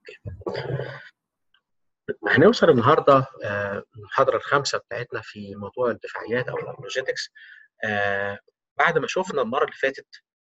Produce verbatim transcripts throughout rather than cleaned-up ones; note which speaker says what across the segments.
Speaker 1: هنوصل النهارده المحاضره الخامسه بتاعتنا في موضوع الدفاعيات او الابولوجيتكس. بعد ما شفنا المره اللي فاتت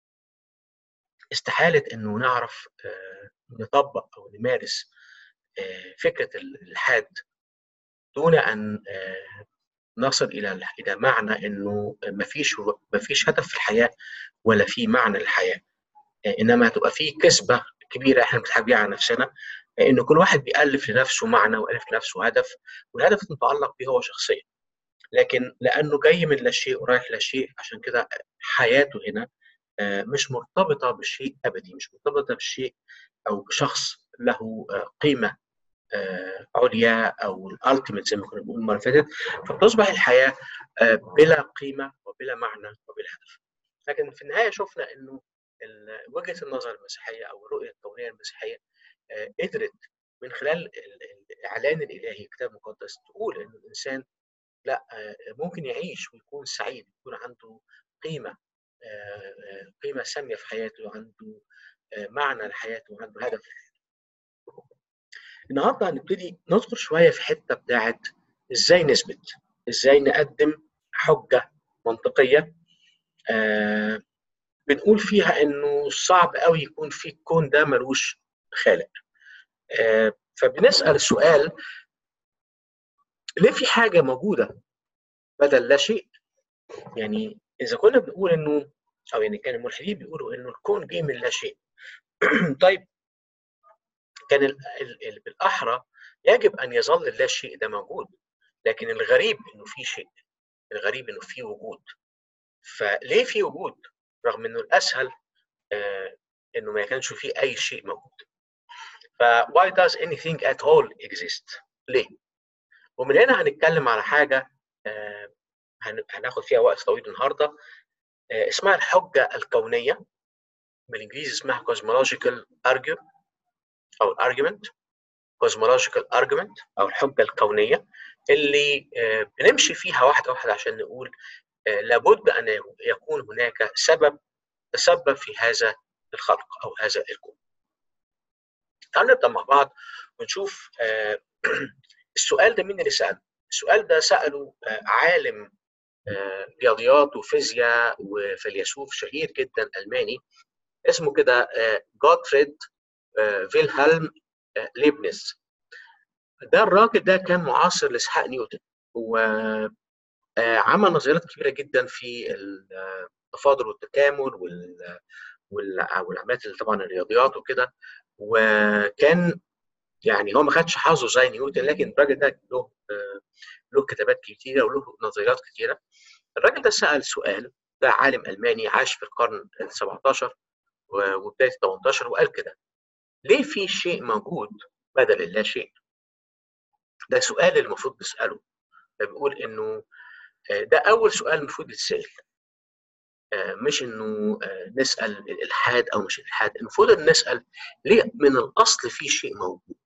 Speaker 1: استحاله انه نعرف نطبق او نمارس فكره الالحاد دون ان نصل الى الى معنى انه مفيش مفيش هدف في الحياه ولا في معنى للحياه، انما هتبقى في كسبه كبيره احنا بنضحك بيها على نفسنا، ان كل واحد بيألف لنفسه معنى وألف لنفسه هدف، والهدف المتعلق به هو شخصيا، لكن لانه جاي من لا شيء ورايح لا شيء عشان كده حياته هنا مش مرتبطه بشيء ابدي، مش مرتبطه بشيء او بشخص له قيمه عليا او الالتيميت زي ما كنا بنقول المره اللي فاتت، فتصبح الحياه بلا قيمه وبلا معنى وبلا هدف. لكن في النهايه شفنا انه وجهه النظر المسيحيه او الرؤيه الكونيه المسيحيه قدرت من خلال الاعلان الالهي الكتاب المقدس تقول ان الانسان لا ممكن يعيش ويكون سعيد، يكون عنده قيمه قيمه ساميه في حياته، عنده معنى لحياته وعنده هدف. النهارده هنبتدي ندخل شويه في حته بتاعت ازاي نثبت، ازاي نقدم حجه منطقيه آه بنقول فيها انه صعب قوي يكون في الكون ده ملوش خالق. آه فبنسال السؤال ليه في حاجه موجوده بدل لا شيء؟ يعني اذا كنا بنقول انه او يعني كان الملحدين بيقولوا انه الكون جاي من لا شيء طيب كان ال ال بالاحرى يجب ان يظل اللا شيء ده موجود، لكن الغريب انه في شيء، الغريب انه في وجود. فليه في وجود رغم انه الاسهل آه انه ما كانش فيه اي شيء موجود؟ ف why does anything at all exist؟ ليه؟ ومن هنا هنتكلم على حاجه آه هناخد فيها وقت طويل النهارده آه اسمها الحجه الكونيه، بالانجليزي اسمها cosmological argue او argument، cosmological argument او الحجه الكونيه اللي آه بنمشي فيها واحده واحده عشان نقول آه لابد ان يكون هناك سبب تسبب في هذا الخلق او هذا الكون. تعالوا نبدا مع بعض ونشوف آه السؤال ده مين اللي ساله؟ السؤال ده ساله آه عالم آه رياضيات وفيزياء وفيلسوف شهير جدا الماني اسمه كده آه جوتفريد آه فيلهلم آه ليبنيز. ده الراجل ده كان معاصر لاسحاق نيوتن وعمل نظريات كبيره جدا في التفاضل والتكامل وال والعمليات اللي طبعا الرياضيات وكده، وكان يعني هو ما خدش حظه زي نيوتن، لكن الراجل ده له له كتابات كتيره وله نظريات كتيره. الراجل ده سال سؤال، ده عالم الماني عاش في القرن السابع وبدايه الثامن وقال كده: ليه في شيء موجود بدل اللا شيء؟ ده سؤال اللي المفروض نساله. بيقول انه ده اول سؤال المفروض يتسال، مش انه نسال الالحاد او مش الالحاد، المفروض ان نسال ليه من الاصل في شيء موجود.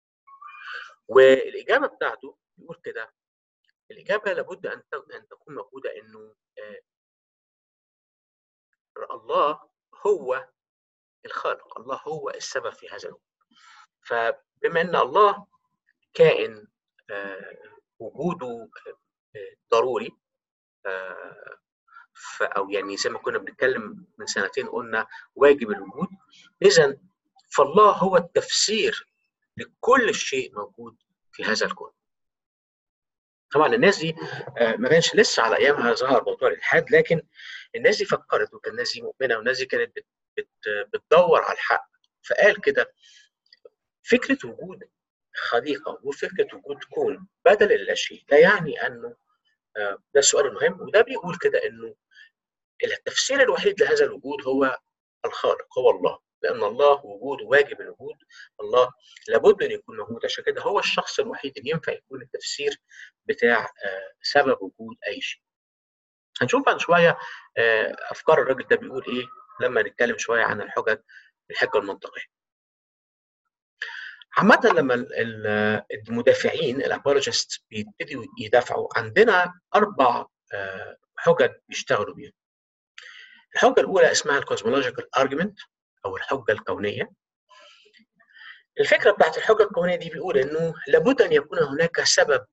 Speaker 1: والاجابه بتاعته بيقول كده، الاجابه لابد ان ان تكون موجوده انه الله هو الخالق، الله هو السبب في هذا الوجود. فبما ان الله كائن وجوده ضروري او يعني زي ما كنا بنتكلم من سنتين قلنا واجب الوجود، اذا فالله هو التفسير لكل شيء موجود في هذا الكون. طبعا الناس دي ما كانش لسه على ايامها ظهر موضوع الالحاد، لكن الناس دي فكرت وكان الناس دي مؤمنه والناس دي كانت بت بت بتدور على الحق. فقال كده فكره وجود خليقه وفكره وجود كون بدل اللا شيء لا يعني انه ده السؤال المهم، وده بيقول كده انه التفسير الوحيد لهذا الوجود هو الخالق، هو الله، لان الله وجوده واجب الوجود، الله لابد ان يكون موجود، عشان كده هو الشخص الوحيد اللي ينفع يكون التفسير بتاع سبب وجود اي شيء. هنشوف بعد شويه افكار الراجل ده بيقول ايه لما نتكلم شويه عن الحجج الحجه المنطقيه. عامه لما المدافعين الابولوجيست بيبتدوا يدافعوا عندنا اربع حجج بيشتغلوا بيهم. الحجه الاولى اسمها الكوزمولوجيكال ارجيومنت او الحجه الكونيه. الفكره بتاعت الحجه الكونيه دي بيقول انه لابد ان يكون هناك سبب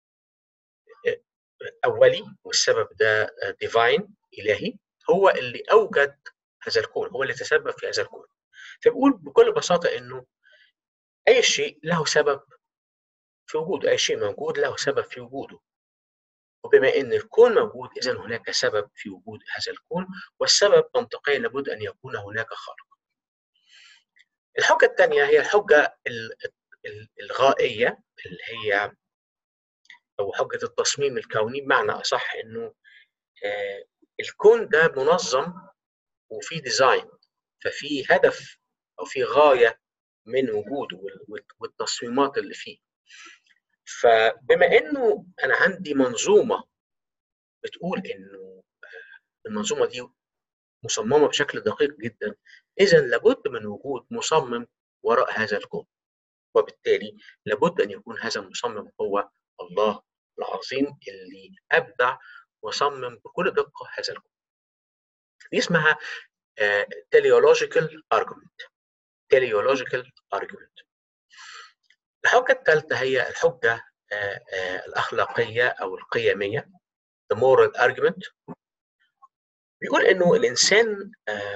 Speaker 1: اولي، والسبب ده ديفاين الهي، هو اللي اوجد هذا الكون، هو اللي تسبب في هذا الكون. فبيقول بكل بساطه انه اي شيء له سبب في وجوده، اي شيء موجود له سبب في وجوده، وبما ان الكون موجود اذا هناك سبب في وجود هذا الكون، والسبب منطقيا لابد ان يكون هناك خالق. الحجه الثانيه هي الحجه الغائيه، اللي هي او حجه التصميم الكوني، بمعنى اصح انه آه الكون ده منظم وفي ديزاين، ففي هدف او في غايه من وجوده والتصميمات اللي فيه. فبما انه انا عندي منظومه بتقول انه المنظومه دي مصممه بشكل دقيق جدا، اذا لابد من وجود مصمم وراء هذا الكون، وبالتالي لابد ان يكون هذا المصمم هو الله العظيم اللي ابدع وصمم بكل دقه هذا الكون. دي اسمها teleological argument. teleological argument. الحجه الثالثه هي الحجه الاخلاقيه او القيميه، the moral argument. بيقول انه الانسان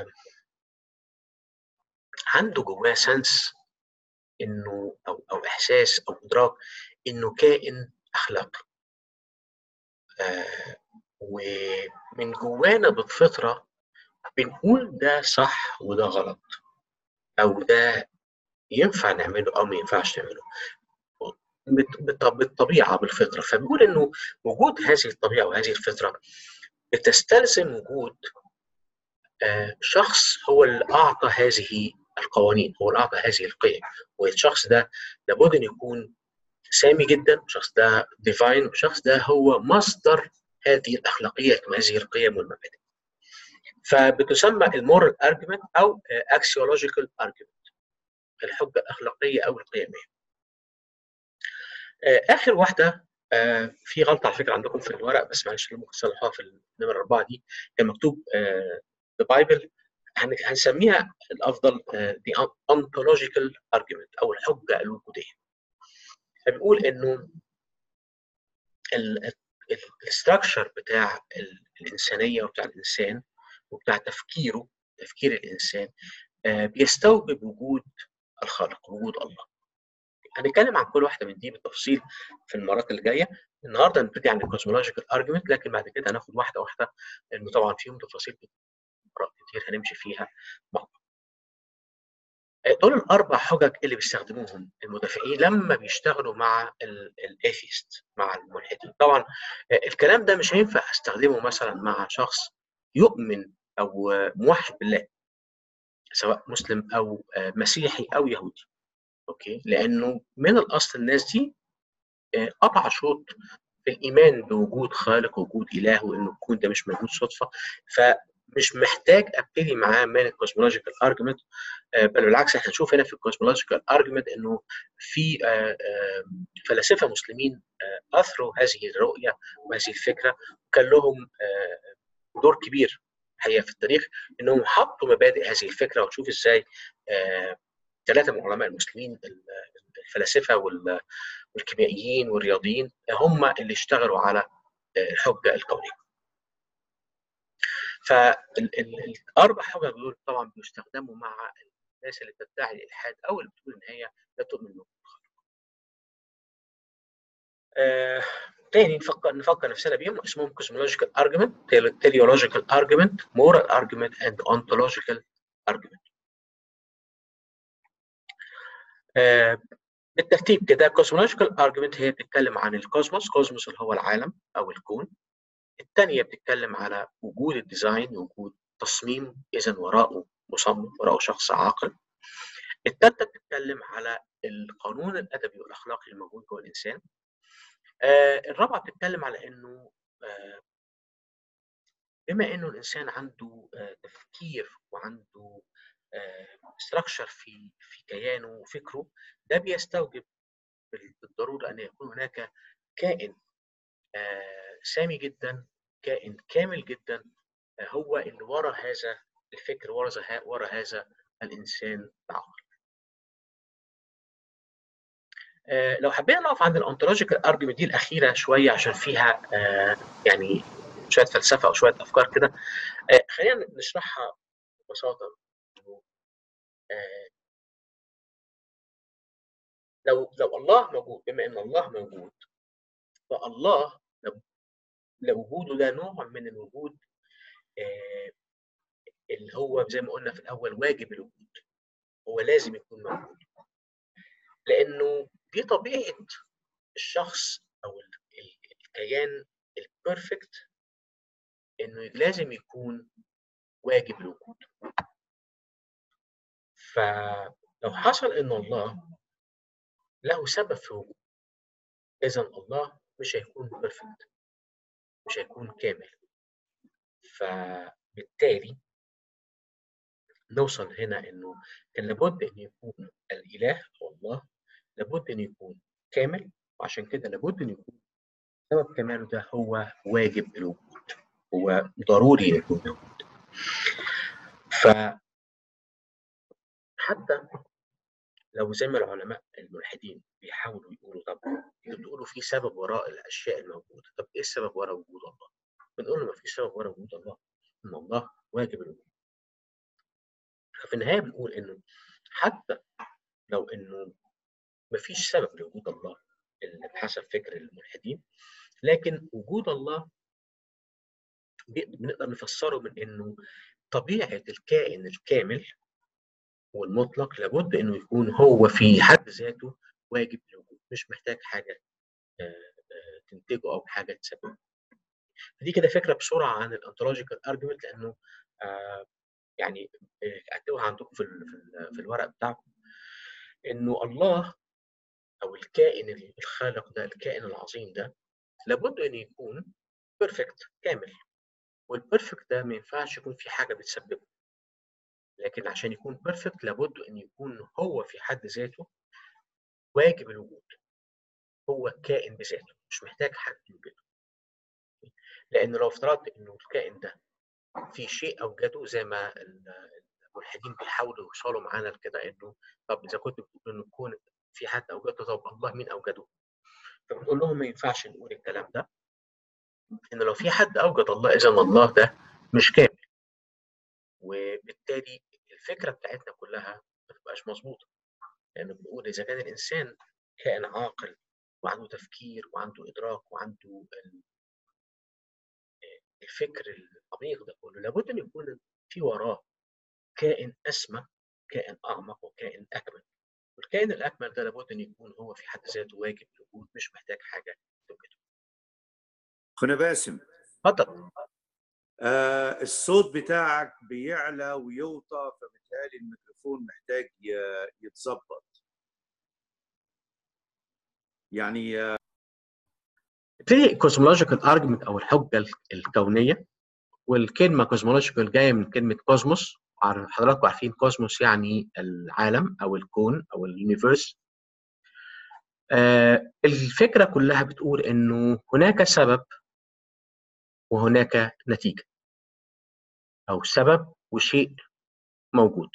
Speaker 1: عنده جواه سنس انه او او احساس او ادراك انه كائن اخلاقي، آه ومن جوانا بالفطره بنقول ده صح وده غلط، او ده ينفع نعمله او ما ينفعش نعمله بالطبيعه بالفطره. فبيقول انه وجود هذه الطبيعه وهذه الفطره بتستلزم وجود آه شخص هو اللي اعطى هذه القوانين، هو اللي اعطى هذه القيم، والشخص ده لابد ان يكون سامي جدا، والشخص ده ديفاين، والشخص ده هو مصدر هذه الاخلاقيات وهذه القيم والمبادئ. فبتسمى المورال ارجيومنت او اكسيولوجيكال ارجيومنت، الحجه الاخلاقيه او القيميه. اخر واحده، في غلطه على فكره عندكم في الورق، بس معلش ممكن تصلحوها في النمره اربعه دي، كان مكتوب ذا بايبل، هنسميها الافضل the ontological argument او الحجه الوجوديه. فبيقول انه الاستراكشر بتاع الانسانيه وبتاع الانسان وبتاع تفكيره، تفكير الانسان بيستوجب وجود الخالق، وجود الله. هنتكلم عن كل واحده من دي بالتفصيل في المرات اللي جايه. النهارده هنبتدي عن الكوزمولوجيكال ارجيومنت، لكن بعد كده هناخد واحده واحده، لانه طبعا فيهم تفاصيل كتير هنمشي فيها مع بعض. دول الاربع حجج اللي بيستخدموهم المدافعين لما بيشتغلوا مع الاثيست، مع الملحدين. طبعا الكلام ده مش هينفع استخدمه مثلا مع شخص يؤمن او موحد بالله، سواء مسلم او مسيحي او يهودي، اوكي، لانه من الاصل الناس دي قطع شوط في الايمان بوجود خالق، وجود اله، وانه الكون ده مش موجود صدفه. فمش محتاج ابتدي معاه من الكوزمولوجيكال ارجيومنت، بل بالعكس احنا هنشوف هنا في الكوزمولوجيكال ارجيومنت انه في فلاسفه مسلمين اثروا هذه الرؤيه وهذه الفكره، وكان لهم دور كبير الحقيقه في التاريخ انهم حطوا مبادئ هذه الفكره. وتشوف ازاي ثلاثه من علماء المسلمين، الفلاسفه والكيميائيين والرياضيين، هم اللي اشتغلوا على الحجه الكونيه. فالاربع حجج دول طبعا بيستخدموا مع الناس اللي بتدعي الالحاد او اللي بتقول ان هي لا تؤمن بوجود الخالق. آه، تاني نفكر نفكر نفسنا بيهم، اسمهم cosmological argument, teleological argument, moral argument and ontological argument. آه، بالترتيب كده cosmological argument هي بتتكلم عن الكوزموس، كوزموس اللي هو العالم او الكون. الثانيه بتتكلم على وجود الديزاين، وجود تصميم، اذا وراءه مصمم، وراءه شخص عاقل. الثالثه بتتكلم على القانون الادبي والاخلاقي الموجود جوه الانسان. آه الرابعه بتتكلم على انه آه بما انه الانسان عنده آه تفكير وعنده ستراكشر آه في في كيانه وفكره، ده بيستوجب بالضروره ان يكون هناك كائن آه سامي جدا، كائن كامل جدا، آه هو اللي ورا هذا الفكر، ورا ورا هذا الانسان العاقل. آه لو حبينا نقف عند الانتولوجيكال ارجيومنت دي الاخيره شويه عشان فيها آه يعني شويه فلسفه او شويه افكار كده، آه خلينا نشرحها ببساطه. آه لو لو الله موجود، بما ان الله موجود، فالله لوجوده ده نوع من الوجود آه اللي هو زي ما قلنا في الاول واجب الوجود، هو لازم يكون موجود، لانه دي طبيعه الشخص او الكيان البيرفكت، انه لازم يكون واجب الوجود. فلو حصل ان الله له سبب في وجوده، اذا الله مش هيكون بيرفكت، مش هيكون كامل. فبالتالي نوصل هنا انه كان لابد ان يكون الاله او الله لابد ان يكون كامل، وعشان كده لابد ان يكون سبب كماله ده هو واجب الوجود، هو ضروري يكون موجود. فحتى لو زي ما العلماء الملحدين بيحاولوا يقولوا طب انتوا بتقولوا في سبب وراء الاشياء الموجوده، طب ايه السبب وراء وجود الله؟ بنقول له ما فيش سبب وراء وجود الله، ان الله واجب الوجود. ففي النهايه بنقول انه حتى لو انه ما فيش سبب لوجود الله اللي بحسب فكر الملحدين، لكن وجود الله بنقدر نفسره من انه طبيعه الكائن الكامل والمطلق لابد انه يكون هو في حد ذاته واجب الوجود، مش محتاج حاجه تنتجه او حاجه تسببه. دي كده فكره بسرعه عن الانتولوجيكال ارجيومنت، لانه آه يعني اكتبوها عندكم في في الورق بتاعكم، انه الله او الكائن الخالق ده، الكائن العظيم ده، لابد ان يكون بيرفكت كامل، والبيرفكت ده ما ينفعش يكون في حاجه بتسببه، لكن عشان يكون بيرفكت لابد ان يكون هو في حد ذاته واجب الوجود، هو كائن بذاته مش محتاج حد يوجده. لان لو افترضت انه الكائن ده في شيء اوجده، زي ما الملحدين بيحاولوا يوصلوا معانا لكده، انه طب اذا كنت بتقول ان الكون في حد اوجده، طب الله مين اوجده؟ فبنقول لهم ما ينفعش نقول الكلام ده، ان لو في حد اوجد الله اذا الله ده مش كامل، وبالتالي الفكره بتاعتنا كلها ما تبقاش مظبوطه. لان يعني بنقول اذا كان الانسان كائن عاقل وعنده تفكير وعنده ادراك وعنده الفكر العميق ده كله، لابد ان يكون في وراه كائن اسمى، كائن اعمق، وكائن اكمل. والكائن الاكمل ده لابد ان يكون هو في حد ذاته واجب الوجود، مش محتاج حاجه توجده.
Speaker 2: اخونا باسم،
Speaker 1: اتفضل.
Speaker 2: آه الصوت بتاعك بيعلى ويوطى، فبالتالي الميكروفون محتاج يتظبط. يعني آه
Speaker 1: في كوزمولوجيكال ارجيومنت او الحجه الكونيه، والكلمه كوزمولوجيكال جايه من كلمه كوزموس. حضراتكم عارفين كوزموس يعني العالم او الكون او اليونيفيرس. آه الفكره كلها بتقول انه هناك سبب وهناك نتيجه، او سبب وشيء موجود.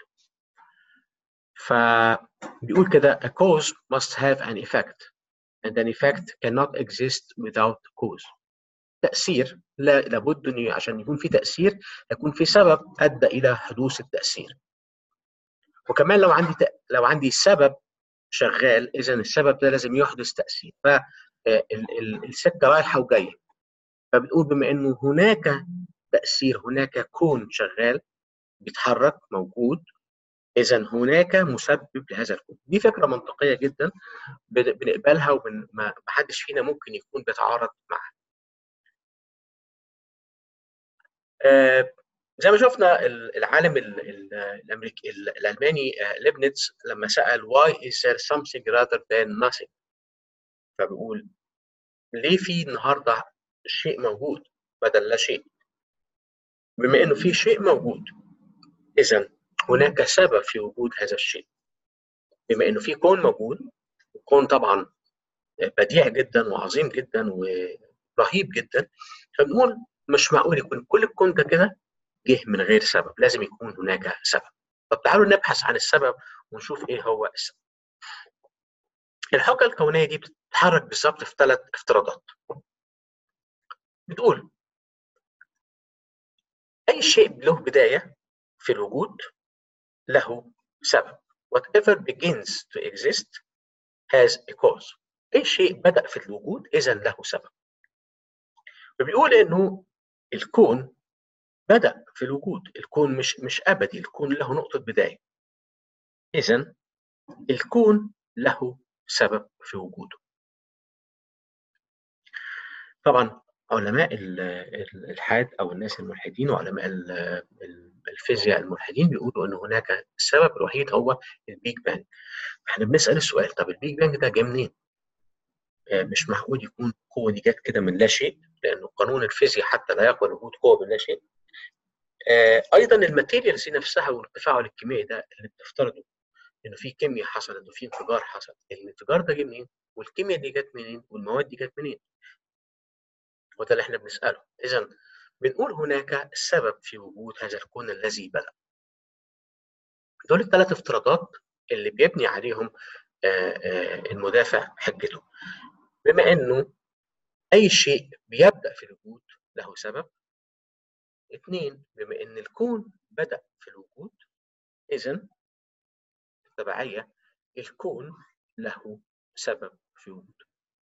Speaker 1: فبيقول كده a cause must have an effect and an effect cannot exist without cause. تأثير لا لابد انه عشان يكون في تأثير يكون في سبب أدى إلى حدوث التأثير. وكمان لو عندي ت... لو عندي سبب شغال، إذا السبب ده لازم يحدث تأثير. فالسكة رايحة وجاية. فبنقول بما إنه هناك تأثير، هناك كون شغال بيتحرك موجود، إذا هناك مسبب لهذا الكون. دي فكرة منطقية جدا بنقبلها، وما حدش فينا ممكن يكون بيتعارض معها. آه زي ما شفنا العالم الامريكي الالماني ليبنيتز لما سال why is there something rather than nothing، فبيقول ليه في النهارده شيء موجود بدل لا شيء؟ بما انه في شيء موجود، اذا هناك سبب في وجود هذا الشيء. بما انه في كون موجود، الكون طبعا بديع جدا وعظيم جدا ورهيب جدا، فبنقول مش معقول يكون كل الكون ده كده جه من غير سبب، لازم يكون هناك سبب. طب تعالوا نبحث عن السبب ونشوف ايه هو السبب. الحجة الكونية دي بتتحرك بالظبط في ثلاث افتراضات. بتقول أي شيء له بداية في الوجود له سبب. whatever begins to exist has a cause. أي شيء بدأ في الوجود إذا له سبب. فبيقول إنه الكون بدأ في الوجود، الكون مش مش أبدي، الكون له نقطة بداية. إذا الكون له سبب في وجوده. طبعا علماء الإلحاد أو الناس الملحدين وعلماء الفيزياء الملحدين بيقولوا إن هناك السبب الوحيد هو البيج بانج. احنا بنسأل السؤال، طب البيج بانج ده جه منين؟ آه مش معقول يكون القوة دي جت كده من لا شيء، لأنه قانون الفيزياء حتى لا يقبل وجود قوة من لا شيء. آه أيضا الماتيريالز دي نفسها والتفاعل الكيميائي ده اللي بتفترضه إنه في كيمياء حصل، إنه في انفجار حصل، الانفجار ده جه منين؟ والكيمياء دي جت منين؟ والمواد دي جت منين؟ وده اللي احنا بنسأله. إذا بنقول هناك سبب في وجود هذا الكون الذي بدأ. دول الثلاث افتراضات اللي بيبني عليهم المدافع حجته. بما انه اي شيء بيبدأ في الوجود له سبب. اثنين، بما ان الكون بدأ في الوجود اذا بالتبعية الكون له سبب في وجوده.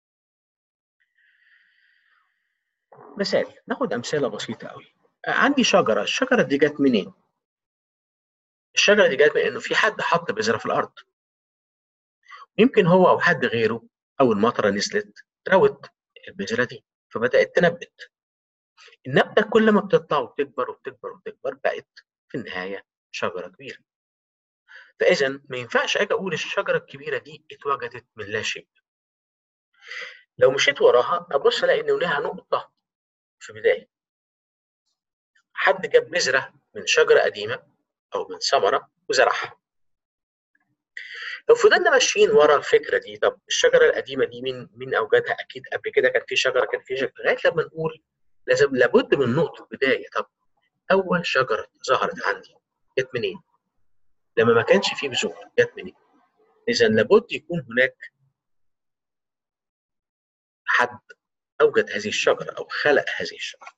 Speaker 1: مثال، ناخد امثله بسيطه قوي. عندي شجره، الشجره دي جت منين؟ الشجره دي جت من انه في حد حط بذره في الارض. يمكن هو او حد غيره اول مطره نزلت روت البذره دي فبدات تنبت. النبته كل ما بتطلع وبتكبر وبتكبر وبتكبر بقت في النهايه شجره كبيره. فاذا ما ينفعش اجي اقول الشجره الكبيره دي اتوجدت من لا شيء. لو مشيت وراها ابص الاقي انه لها نقطه في بدايه. حد جاب بذره من شجره قديمه او من ثمره وزرعها. لو فضلنا ماشيين ورا الفكره دي، طب الشجره القديمه دي مين مين اوجدها؟ اكيد قبل كده كان في شجره، كان في شجره، لغايه لما نقول لازم لابد من نقطه بدايه. طب اول شجره ظهرت عندي جت منين؟ لما ما كانش فيه بذور جت منين؟ اذا لابد يكون هناك حد اوجد هذه الشجره او خلق هذه الشجره.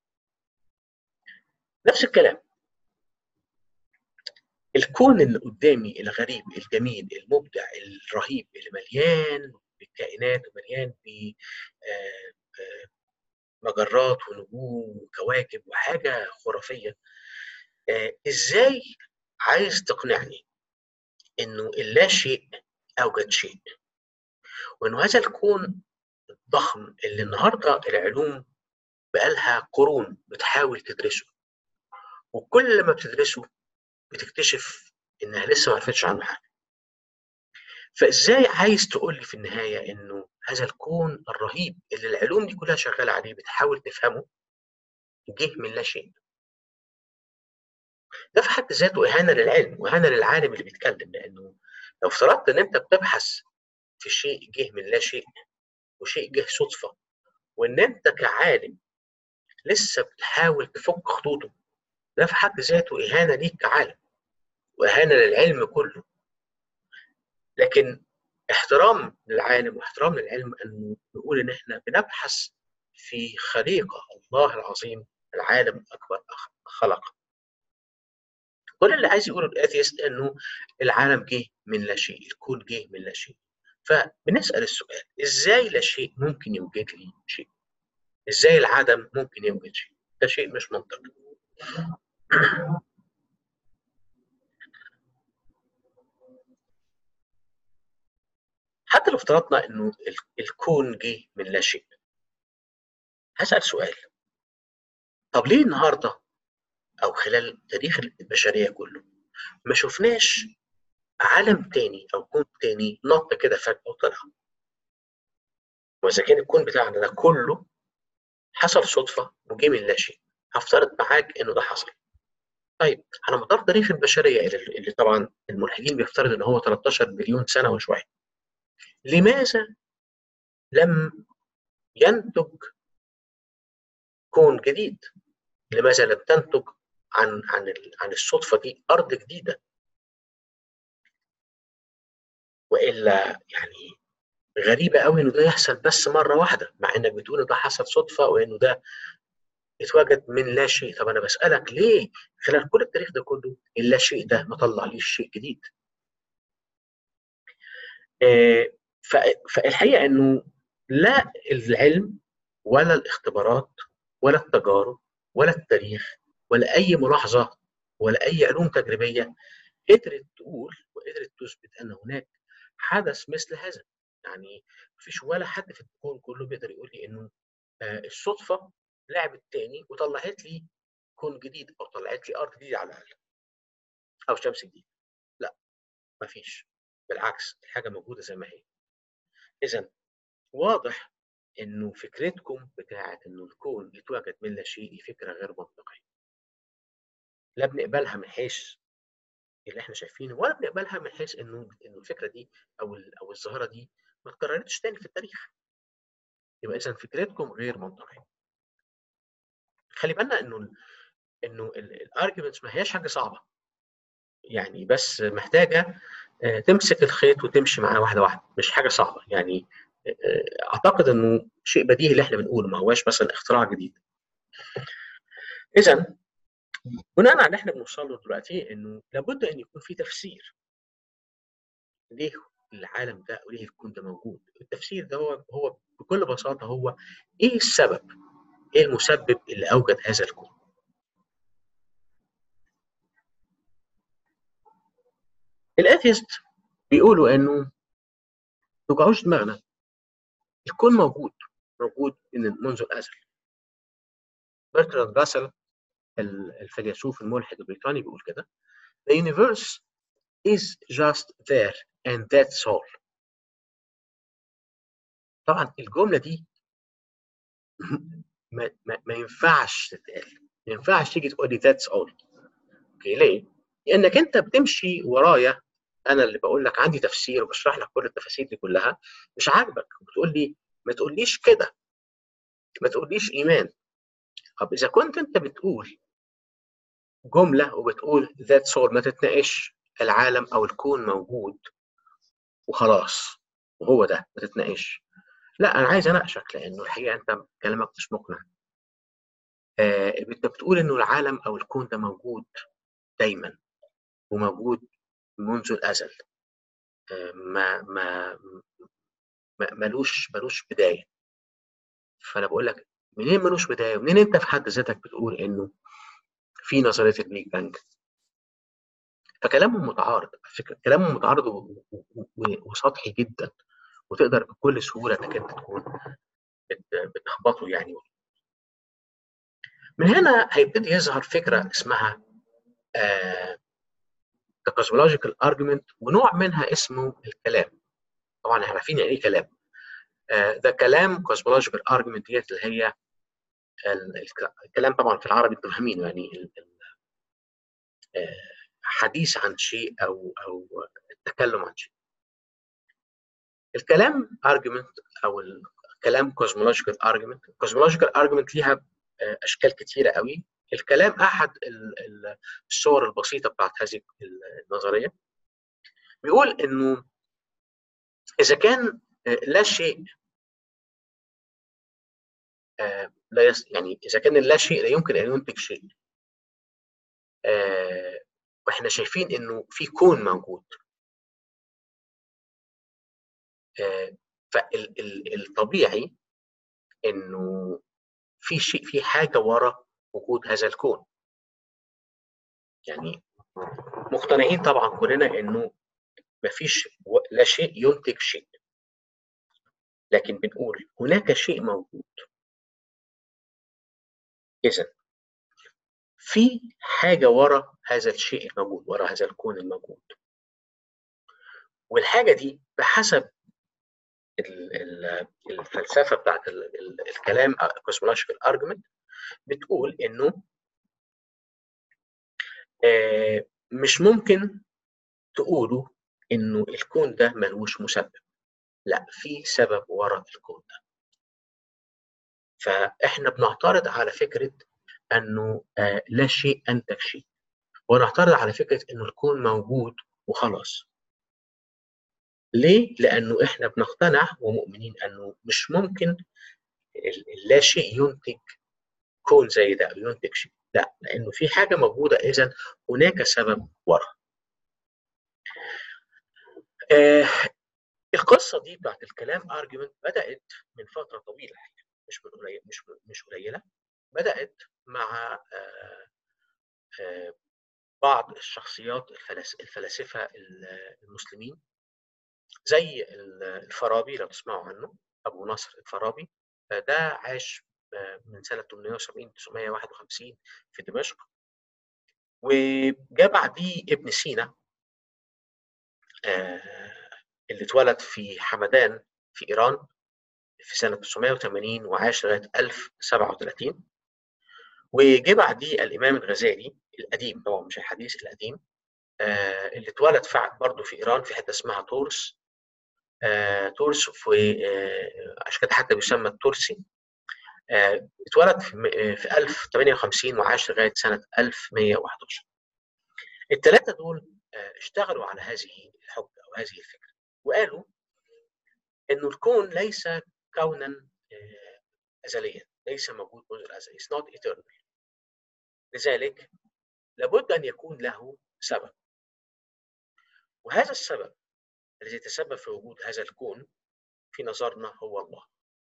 Speaker 1: نفس الكلام، الكون اللي قدامي الغريب الجميل المبدع الرهيب اللي مليان بالكائنات ومليان ب مجرات ونجوم وكواكب وحاجه خرافيه. ازاي عايز تقنعني انه اللا شيء اوجد شيء، وانه هذا الكون الضخم اللي النهارده العلوم بقالها قرون بتحاول تدرسه، وكل ما بتدرسه بتكتشف انها لسه ما عرفتش عنه حاجه. فازاي عايز تقول لي في النهايه انه هذا الكون الرهيب اللي العلوم دي كلها شغاله عليه بتحاول تفهمه جه من لا شيء؟ ده في حد ذاته اهانه للعلم واهانه للعالم اللي بيتكلم. لانه لو افترضت ان انت بتبحث في شيء جه من لا شيء وشيء جه صدفه، وان انت كعالم لسه بتحاول تفك خطوطه، ده في حد ذاته اهانه ليك كعالم واهانه للعلم كله. لكن احترام للعالم واحترام للعلم ان نقول ان احنا بنبحث في خليقه الله العظيم العالم الاكبر خلق. كل اللي عايز يقوله الاثيست انه العالم جه من لا شيء، الكون جه من لا شيء. فبنسال السؤال، ازاي لا شيء ممكن يوجد لي شيء؟ ازاي العدم ممكن يوجد شيء؟ ده شيء مش منطقي. حتى لو افترضنا انه الكون جه من لا شيء، هسال سؤال، طب ليه النهارده او خلال تاريخ البشريه كله ما شفناش عالم تاني او كون تاني نط كده فجاه وطلع؟ واذا كان الكون بتاعنا ده كله حصل صدفه وجه من لا شيء، هفترض معاك انه ده حصل. طيب على مدار تاريخ البشريه اللي طبعا الملحدين بيفترض ان هو ثلاثة عشر مليون سنه وشويه، لماذا لم ينتج كون جديد؟ لماذا لم تنتج عن عن عن الصدفه دي ارض جديده؟ والا يعني غريبه قوي انه ده يحصل بس مره واحده، مع انك بتقول ده حصل صدفه وانه ده اتوجد من لا شيء. طب انا بسالك ليه خلال كل التاريخ ده كله اللا شيء ده ما طلعليش شيء جديد؟ آه، فالحقيقه انه لا العلم ولا الاختبارات ولا التجارب ولا التاريخ ولا اي ملاحظه ولا اي علوم تجريبيه قدرت تقول وقدرت تثبت ان هناك حدث مثل هذا. يعني مفيش ولا حد في الكون كله بيقدر يقول لي انه آه الصدفه لعبت تاني وطلعت لي كون جديد او طلعت لي ارض جديده على الاقل او شمس جديده. لا، مفيش، بالعكس الحاجه موجوده زي ما هي. اذا واضح انه فكرتكم بتاعه انه الكون يتوجد من لا شيء فكره غير منطقيه. لا بنقبلها من حيث اللي احنا شايفينه، ولا بنقبلها من حيث انه انه الفكره دي او او الظاهره دي ما اتكررتش تاني في التاريخ. يبقى اذا فكرتكم غير منطقيه. خلي بالنا انه انه الارجيومنتس ما هياش حاجه صعبه، يعني بس محتاجه تمسك الخيط وتمشي معاه واحده واحده، مش حاجه صعبه يعني. اعتقد انه شيء بديهي اللي احنا بنقوله، ما هواش مثلا اختراع جديد. اذا بناء على اللي احنا بنوصل له دلوقتي انه لابد ان يكون في تفسير ليه العالم ده وليه الكون ده موجود. التفسير ده هو هو بكل بساطه هو ايه السبب، ايه المسبب اللي اوجد هذا الكون. الاثيست بيقولوا انه توجعوش دماغنا، الكون موجود موجود من منذ الازل. برتراند راسل الفيلسوف الملحد البريطاني بيقول كده: The universe is just there and that's all. طبعا الجمله دي ما, ما, ما ينفعش تتقال، ما ينفعش تيجي تقول لي that's all. اوكي ليه؟ لانك انت بتمشي ورايا، انا اللي بقول لك عندي تفسير وبشرح لك كل التفاسير دي كلها، مش عاجبك بتقول لي ما تقوليش كده، ما تقوليش ايمان. طب اذا كنت انت بتقول جمله وبتقول that's all، ما تتناقش، العالم او الكون موجود وخلاص وهو ده، ما تتناقش. لا، انا عايز اناقشك لانه الحقيقه انت كلامك مش مقنع. آه انت بتقول انه العالم او الكون ده موجود دايما وموجود منذ الازل، آه ما ما ملوش ملوش بدايه. فانا بقول لك منين ملوش بدايه؟ ومنين انت في حد ذاتك بتقول انه في نظريه البيج بانج؟ فكلامهم متعارض، فكره كلامهم متعارض وسطحي جدا، وتقدر بكل سهوله انك انت تكون بتخبطه يعني. من هنا هيبتدي يظهر فكره اسمها آه the cosmological argument، ونوع منها اسمه الكلام. طبعا احنا عارفين يعني ايه كلام. ده كلام cosmological argument ديت اللي هي الكلام طبعا في العربي انتم فاهمينه، يعني حديث عن شيء او او التكلم عن شيء. الكلام argument او الكلام cosmological argument. cosmological argument ليها اشكال كثيره قوي. الكلام احد الصور البسيطه بتاعت هذه النظريه. بيقول انه اذا كان لا شيء لا يس يعني اذا كان لا شيء لا يمكن ان ينتج شيء، واحنا شايفين انه في كون موجود، فالطبيعي انه في شيء، في حاجه ورا وجود هذا الكون. يعني مقتنعين طبعا كلنا انه مفيش لا شيء ينتج شيء، لكن بنقول هناك شيء موجود. اذا في حاجه ورا هذا الشيء الموجود، ورا هذا الكون الموجود، والحاجه دي بحسب الفلسفه بتاعت الكلام cosmological argument بتقول انه مش ممكن تقولوا انه الكون ده ملوش مسبب، لا، في سبب ورا الكون ده. فاحنا بنعترض على فكره انه لا شيء انتج شيء، ونعترض على فكره انه الكون موجود وخلاص. ليه؟ لأنه إحنا بنقتنع ومؤمنين أنه مش ممكن لا شيء ينتج كون زي ده، ينتج شيء، لا، لأنه في حاجة موجودة، إذا هناك سبب وراء. آه القصة دي بتاعت الكلام ارجيومنت بدأت من فترة طويلة، مش من قليل، مش مش قليلة. بدأت مع آه آه بعض الشخصيات الفلاسفة المسلمين زي الفارابي، لو تسمعوا عنه، أبو نصر الفارابي. ده عاش من سنة ثمانمائة وسبعين تسعمائة وواحد وخمسين في دمشق، وجاء بعديه ابن سينا اللي اتولد في حمدان في إيران في سنة تسعمائة وثمانين وعاش لغاية ألف وسبعة وثلاثين. وجاء بعديه الإمام الغزالي القديم، طبعا مش الحديث، القديم، اللي اتولد برضه في إيران في حتة اسمها تورس. آه، تورس في آه، عشان كده حتى بيسمى الترسي. آه، اتولد في, في ألف وثمانية وخمسين وعاش لغايه سنه ألف ومائة وأحد عشر. الثلاثه دول آه، اشتغلوا على هذه الحجه او هذه الفكره، وقالوا انه الكون ليس كونا آه، ازليا، ليس موجود منذ الازل، it's not eternal. لذلك لابد ان يكون له سبب، وهذا السبب الذي يتسبب في وجود هذا الكون في نظرنا هو الله.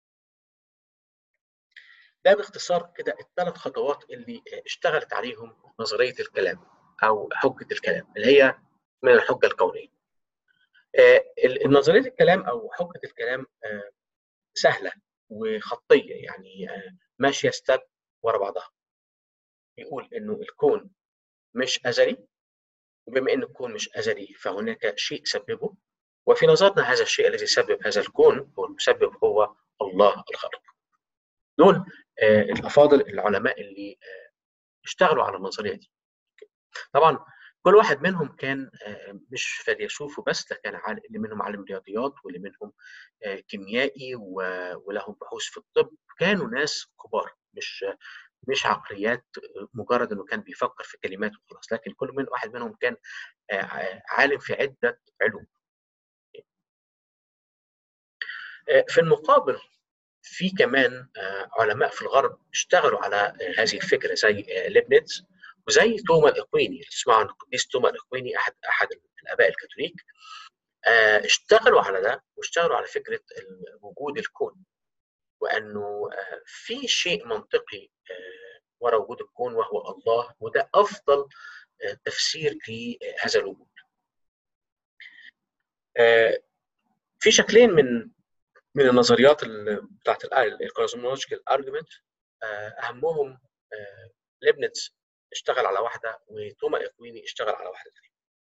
Speaker 1: ده باختصار كده الثلاث خطوات اللي اشتغلت عليهم نظرية الكلام أو حجة الكلام، اللي هي من الحجة الكونية. نظرية الكلام أو حجة الكلام سهلة وخطية، يعني ماشية ستيب ورا بعضها. يقول إنه الكون مش أزلي، وبما إن الكون مش أزلي فهناك شيء سببه، وفي نظرنا هذا الشيء الذي سبب هذا الكون والمسبب هو الله الخالق. دول الأفاضل العلماء اللي اشتغلوا على النظريه دي. طبعا كل واحد منهم كان مش فيلسوف بس، ده كان اللي منهم عالم رياضيات، واللي منهم كيميائي، ولهم بحوث في الطب. كانوا ناس كبار، مش مش عقليات مجرد انه كان بيفكر في كلمات وخلاص، لكن كل من واحد منهم كان عالم في عده علوم. في المقابل في كمان علماء في الغرب اشتغلوا على هذه الفكره زي ليبنيتز وزي توما الاقويني، اللي تسمعوا عن القديس توما الاقويني، احد احد الاباء الكاثوليك. اشتغلوا على ده، واشتغلوا على فكره وجود الكون، وانه في شيء منطقي وراء وجود الكون وهو الله، وده افضل تفسير لهذا الوجود. في شكلين من من النظريات بتاعت الكوزمولوجيكال ارجيومنت، اهمهم ليبنيتز اشتغل على واحده، وتوما اقويني اشتغل على واحده ثانيه.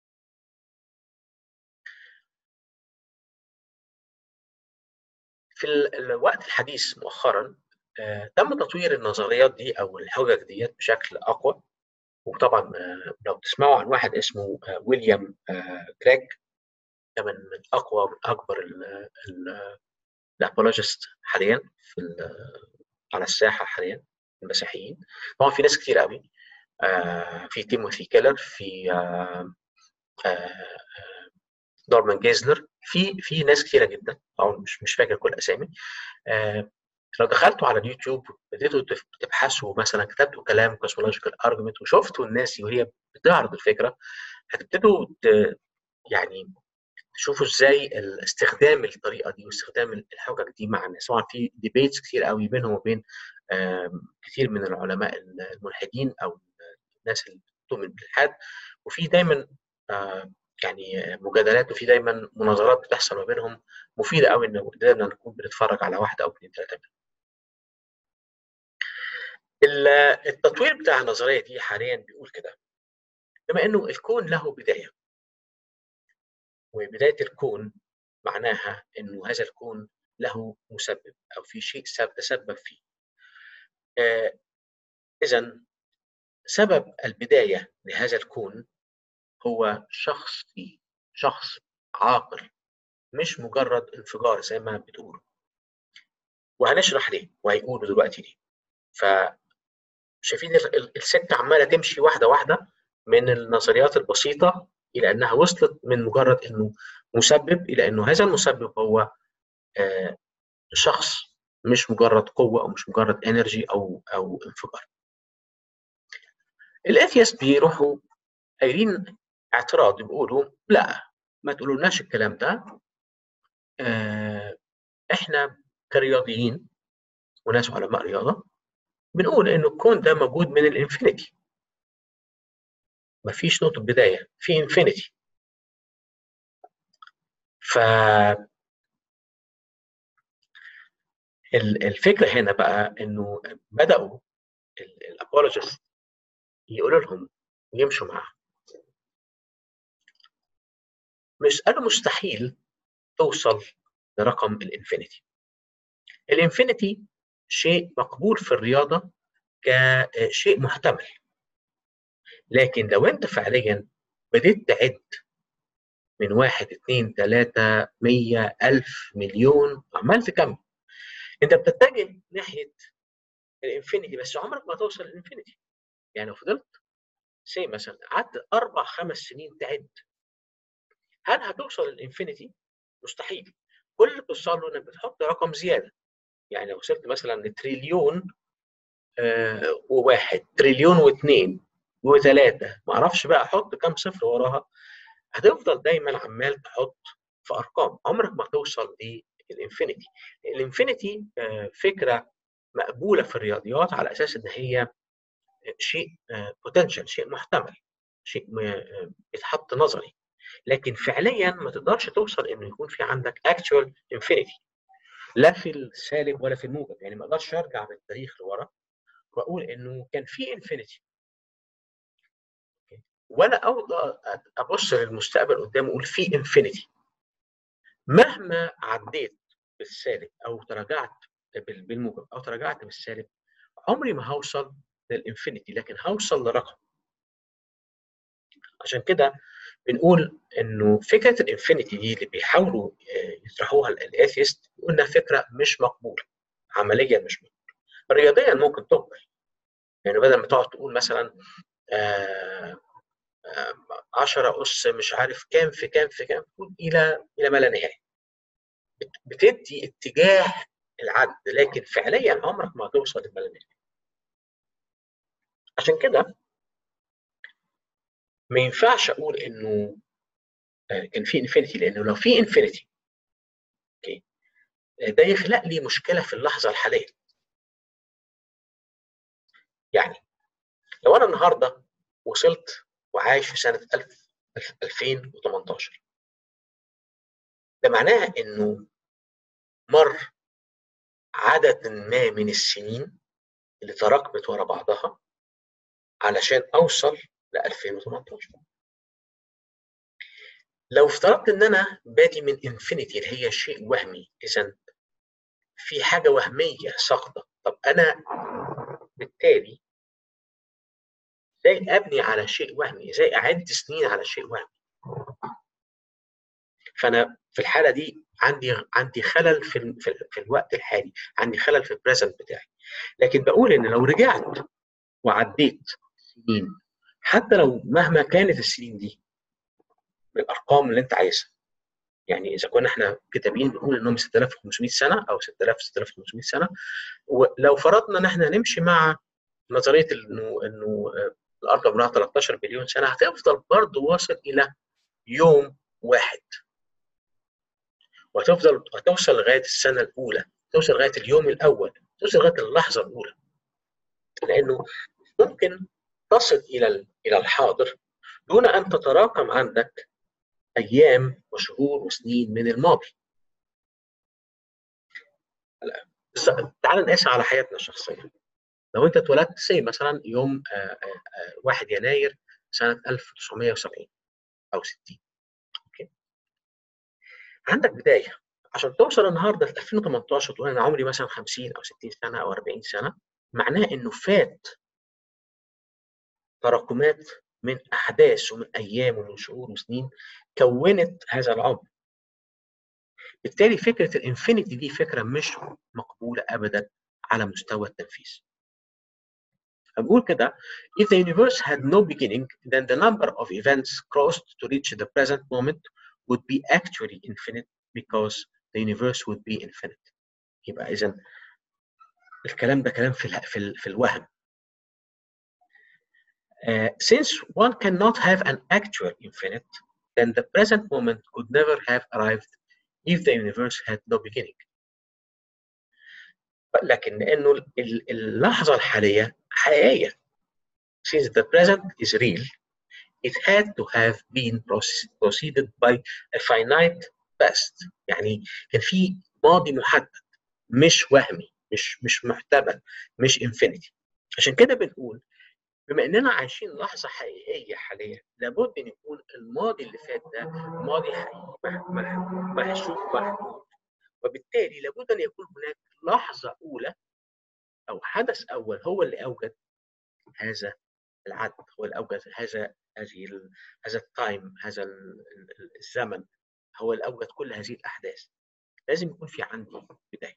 Speaker 1: في الوقت الحديث مؤخرا تم تطوير النظريات دي او الحجج ديت بشكل اقوى. وطبعا لو تسمعوا عن واحد اسمه ويليام كريج، ده من اقوى من اكبر الابولوجيست حاليا في على الساحه حاليا، المسيحيين. طبعا في ناس كتير قوي، آه في تيموثي كيلر، في آه آه دورمان جيزلر، في في ناس كتيره جدا، او مش مش فاكر كل الاسامي. آه لو دخلتوا على اليوتيوب بديتوا تبحثوا، مثلا كتبتوا كلام كوسمولوجيكال ارجيومنت وشفتوا الناس وهي بتعرض الفكره، هتبتدوا يعني تشوفوا ازاي استخدام الطريقه دي واستخدام الحجج دي مع الناس. طبعا في ديبيتس كتير قوي بينهم وبين كتير من العلماء الملحدين او الناس اللي بتؤمن بالالحاد، وفي دايما يعني مجادلات، وفي دايما مناظرات بتحصل ما بينهم مفيده قوي ان قدرنا نكون بنتفرج على واحده او اثنين ثلاثه. التطوير بتاع النظريه دي حاليا بيقول كده: بما انه الكون له بدايه، وبدايه الكون معناها انه هذا الكون له مسبب او في شيء تسبب فيه. آه اذا سبب البدايه لهذا الكون هو شخصي، شخص عاقل، مش مجرد انفجار زي ما بتقولوا. وهنشرح ليه، وهيقولوا دلوقتي ليه. فشايفين السكه عماله تمشي واحده واحده من النظريات البسيطه الى انها وصلت من مجرد انه مسبب الى انه هذا المسبب هو آه شخص، مش مجرد قوه او مش مجرد انرجي او او انفجار. الاثيست بيروحوا قايلين اعتراض، بيقولوا لا، ما تقولولناش الكلام ده. آه احنا كرياضيين وناس علماء رياضه بنقول ان الكون ده موجود من الانفينيتي، مفيش نقطه بدايه، في انفينيتي. ف الفكره هنا بقى انه بداوا الابولوجيست يقولوا لهم ويمشوا معاهم، مش قالوا مستحيل توصل لرقم الانفينيتي. الانفينيتي شيء مقبول في الرياضه كشيء محتمل، لكن لو انت فعليا بديت تعد من واحد اتنين تلاته مية الف مليون عمال تكمل، انت بتتجه ناحيه الانفينيتي، بس عمرك ما توصل للانفينيتي. يعني لو فضلت سي مثلا قعدت اربع خمس سنين تعد، هل هتوصل للانفينيتي؟ مستحيل. كل اللي بتوصل له انك بتحط رقم زياده. يعني لو وصلت مثلا لتريليون آه وواحد، تريليون واثنين وثلاثه، ما اعرفش بقى احط كام صفر وراها، هتفضل دايما عمال تحط في ارقام، عمرك ما توصل للانفينيتي. الانفينيتي آه فكره مقبوله في الرياضيات على اساس ان هي شيء بوتنشال، شيء محتمل، شيء بيتحط نظري، لكن فعليا ما تقدرش توصل انه يكون في عندك اكتوال انفينيتي، لا في السالب ولا في الموجب. يعني ما اقدرش ارجع بالتاريخ لورا واقول انه كان في انفينيتي وانا اقدر ابص للمستقبل قدام واقول في انفينيتي. مهما عديت بالسالب او تراجعت بالموجب او تراجعت بالسالب، عمري ما هوصل للانفينيتي، لكن هوصل لرقم. عشان كده بنقول انه فكره الانفينيتي دي اللي بيحاولوا يطرحوها الاثيست، قلنا فكره مش مقبوله، عمليا مش مقبوله. رياضيا ممكن تقبل، يعني بدل ما تقعد تقول مثلا آه آه عشرة اس مش عارف كام في كام في كام، الى الى ما لا نهايه، بتدي اتجاه العد، لكن فعليا عمرك ما هتوصل لما لا نهايه. عشان كده ما ينفعش اقول انه كان في انفينيتي، لانه لو في انفينيتي اوكي ده يخلق لي مشكله في اللحظه الحاليه. يعني لو انا النهارده وصلت وعايش في سنه ألفين وثمانية عشر، ده معناه انه مر عدد ما من السنين اللي تراكمت ورا بعضها علشان اوصل ل ألفين وثمانية عشر. لو افترضت ان انا بادي من انفينيتي اللي هي شيء وهمي، اذا في حاجه وهميه ساقطه، طب انا بالتالي ازاي ابني على شيء وهمي؟ ازاي اعد سنين على شيء وهمي؟ فانا في الحاله دي عندي عندي خلل في ال في, ال في الوقت الحالي، عندي خلل في البريزنت بتاعي. لكن بقول ان لو رجعت وعديت سنين، حتى لو مهما كانت السنين دي بالارقام اللي انت عايزها، يعني اذا كنا احنا كتابين بنقول انهم ستة آلاف وخمسمائة سنه او ستة آلاف ستة آلاف وخمسمائة سنه، ولو فرضنا ان احنا نمشي مع نظريه انه انه الارض عمرها ثلاثة عشر بليون سنه، هتفضل برضه واصل الى يوم واحد، وهتفضل هتوصل لغايه السنه الاولى، توصل لغايه اليوم الاول، توصل لغايه اللحظه الاولى، لانه ممكن تصل الى الى الحاضر دون ان تتراكم عندك ايام وشهور وسنين من الماضي. تعال نقيس على حياتنا الشخصيه. لو انت اتولدت سي مثلا يوم واحد يناير سنه ألف وتسعمائة وسبعين او ستين، اوكي، عندك بدايه عشان توصل النهارده في ألفين وثمانية عشر تقول انا عمري مثلا خمسين او ستين سنه او أربعين سنه، معناه انه فات تراكمات من احداث ومن ايام ومن شهور وسنين كونت هذا العمر. بالتالي فكره الانفينيتي دي فكره مش مقبوله ابدا على مستوى التنفيذ. بقول كده if the universe had no beginning then the number of events crossed to reach the present moment would be actually infinite because the universe would be infinite. يبقى إذن الكلام ده كلام في ال في, ال في الوهم. Uh, since one cannot have an actual infinite, then the present moment could never have arrived if the universe had no beginning. لكن لأنه اللحظة الحالية حقيقية. Since the present is real, it had to have been preceded by a finite past. يعني كان في ماضي محدد مش وهمي، مش مش محتمل، مش infinity. عشان كده بنقول بما اننا عايشين لحظه حقيقيه حاليا، لابد ان يكون الماضي اللي فات ده ماضي حقيقي محسوب محدود، وبالتالي لابد ان يكون هناك لحظه اولى او حدث اول هو اللي اوجد هذا العدد، هو اللي اوجد هذا هذه هذا التايم، هذا الزمن، هو اللي اوجد كل هذه الاحداث. لازم يكون في عندي بدايه.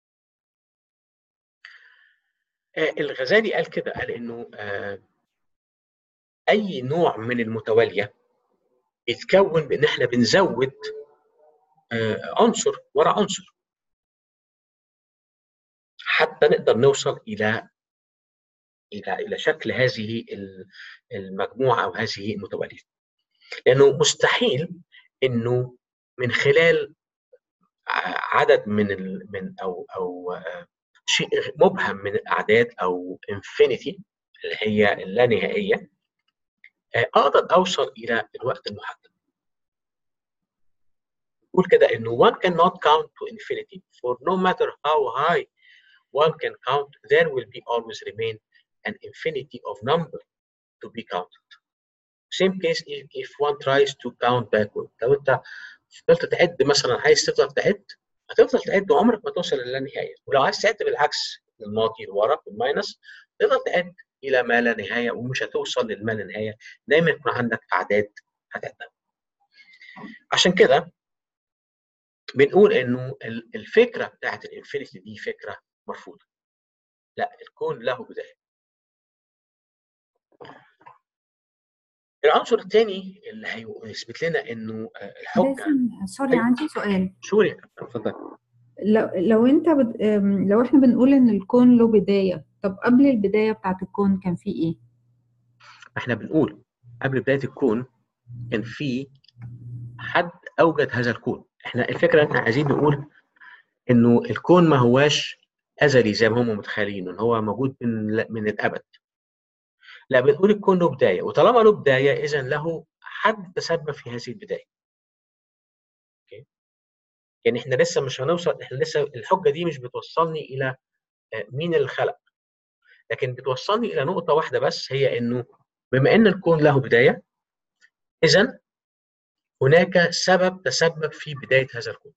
Speaker 1: آه الغزالي قال كده، قال انه آه اي نوع من المتواليه يتكون بان احنا بنزود آه عنصر ورا عنصر حتى نقدر نوصل الى الى الى شكل هذه المجموعه او هذه المتواليه. لانه مستحيل انه من خلال عدد من ال من او او آه شيء مبهم من الاعداد او انفينيتي اللي هي اللانهائيه آه اقدر اوصل الى الوقت المحدد. يقول كده انه one cannot count to infinity for no matter how high one can count, there will be always remain an infinity of number to be counted. Same case if, if one tries to count backward. لو انت فضلت تعد مثلا، عايز تفضل تعد، هتفضل تعد وعمرك ما توصل للانهايه. ولو عايز تعد بالعكس الماضي لورا بالماينس، تفضل تعد الى ما لا نهايه ومش هتوصل للما لا نهايه. دايما يكون عندك اعداد هتعدها. عشان كده بنقول انه الفكره بتاعت الانفينيتي دي فكره مرفوضه. لا، الكون له بدايه. العنصر الثاني اللي هيثبت لنا انه الحجه
Speaker 3: سوري عندي سؤال.
Speaker 1: سوري اتفضل.
Speaker 3: لو لو انت بد... لو احنا بنقول ان الكون له بدايه، طب قبل البدايه بتاعت الكون كان في ايه؟
Speaker 1: احنا بنقول قبل بدايه الكون كان في حد اوجد هذا الكون. احنا الفكره ان احنا عايزين نقول انه الكون ما هواش ازلي زي ما هم متخيلين ان هو موجود من من الابد. لا، بنقول الكون له بدايه، وطالما له بدايه اذا له حد تسبب في هذه البدايه. اوكي؟ يعني احنا لسه مش هنوصل، احنا لسه الحجه دي مش بتوصلني الى مين اللي خلق، لكن بتوصلني الى نقطه واحده بس، هي انه بما ان الكون له بدايه اذا هناك سبب تسبب في بدايه هذا الكون.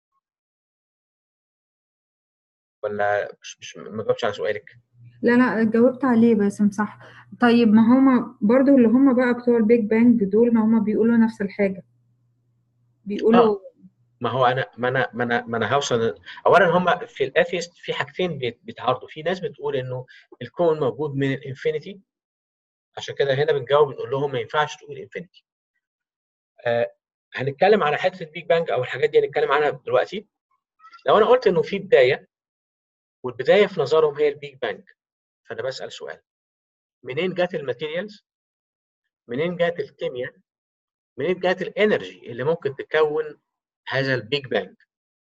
Speaker 1: ولا مش مش ما جاوبتش على سؤالك؟
Speaker 3: لا لا جاوبت عليه باسم صح. طيب ما هم برضو اللي هم بقى بتوع البيج بانج دول، ما هم بيقولوا نفس الحاجه، بيقولوا
Speaker 1: آه. ما هو انا ما انا ما انا ما انا هوصل. اولا هم في الاثيست في حاجتين بيتعارضوا. في ناس بتقول انه الكون موجود من الانفينيتي، عشان كده هنا بنجاوب بنقول لهم ما ينفعش تقول انفينيتي. آه هنتكلم على حته البيج بانج او الحاجات دي هنتكلم عنها دلوقتي. لو انا قلت انه في بدايه والبدايه في نظرهم هي البيج بانج، فانا بسال سؤال: منين جت الماتيريالز؟ منين جت الكيمياء؟ منين جت الانرجي اللي ممكن تكون هذا البيج بانج؟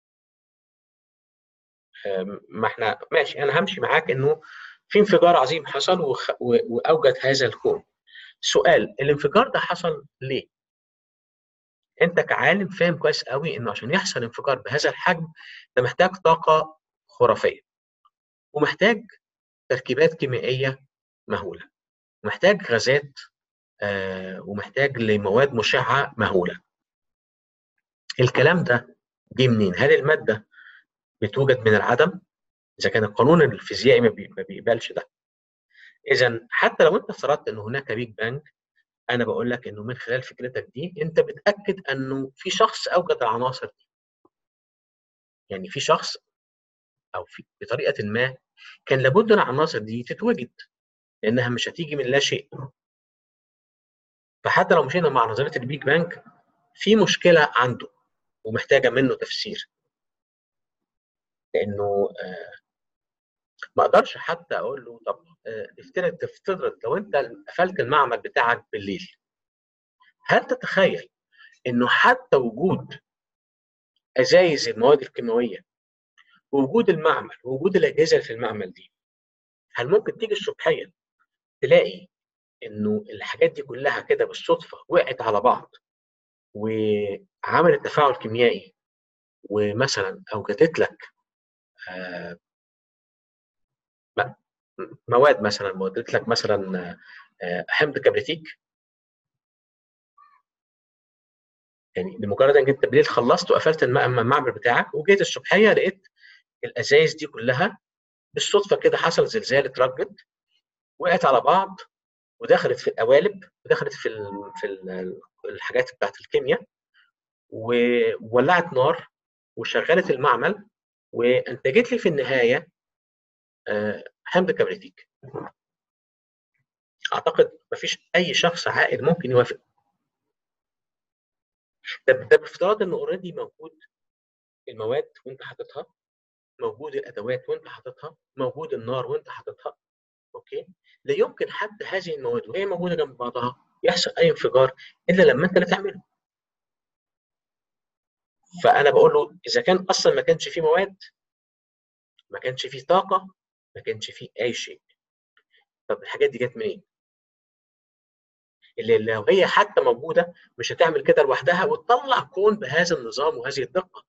Speaker 1: ما احنا ماشي، انا همشي معاك انه في انفجار عظيم حصل وخ... واوجد هذا الكون. سؤال: الانفجار ده حصل ليه؟ انت كعالم فاهم كويس قوي انه عشان يحصل انفجار بهذا الحجم ده محتاج طاقه خرافيه، ومحتاج تركيبات كيميائيه مهوله، ومحتاج غازات، آه ومحتاج لمواد مشعه مهوله. الكلام ده جه منين؟ هل الماده بتوجد من العدم؟ اذا كان القانون الفيزيائي ما بيقبلش ده. اذا حتى لو انت افترضت ان هناك بيج بانج، انا بقول لك انه من خلال فكرتك دي انت بتاكد انه في شخص اوجد العناصر دي. يعني في شخص او في بطريقه ما كان لابد ان العناصر دي تتوجد، لانها مش هتيجي من لا شيء. فحتى لو مشينا مع نظريه البيج بانج، في مشكله عنده ومحتاجه منه تفسير. لانه آه ما اقدرش حتى اقول له طب آه افترض تفترض لو انت قفلت المعمل بتاعك بالليل، هل تتخيل انه حتى وجود ازايز المواد الكيماويه ووجود المعمل ووجود الاجهزه اللي في المعمل دي، هل ممكن تيجي الصبحيه تلاقي انه الحاجات دي كلها كده بالصدفه وقعت على بعض وعملت تفاعل كيميائي ومثلا اوجدت لك آه مواد، مثلا اوجدت لك مثلا آه حمض كبريتيك؟ يعني بمجرد انك انت بالليل خلصت وقفلت المعمل بتاعك وجيت الصبحيه لقيت الازايز دي كلها بالصدفه كده حصل زلزال اترجت وقعت على بعض ودخلت في القوالب ودخلت في ال في ال الحاجات بتاعت الكيمياء وولعت نار وشغلت المعمل وانتجت لي في النهايه حمض كبريتيك. اعتقد مفيش اي شخص عاقل ممكن يوافق. ده ده بافتراض انه اوريدي موجود المواد وانت حاططها، موجود الادوات وانت حاططها، موجود النار وانت حاططها. اوكي، لا يمكن حتى هذه المواد وهي موجوده جنب بعضها يحصل اي انفجار الا لما انت اللي تعمله. فانا بقول له اذا كان اصلا ما كانش فيه مواد، ما كانش فيه طاقه، ما كانش فيه اي شيء، طب الحاجات دي جت منين؟ اللي لو هي حتى موجوده مش هتعمل كده لوحدها وتطلع كون بهذا النظام وهذه الدقه.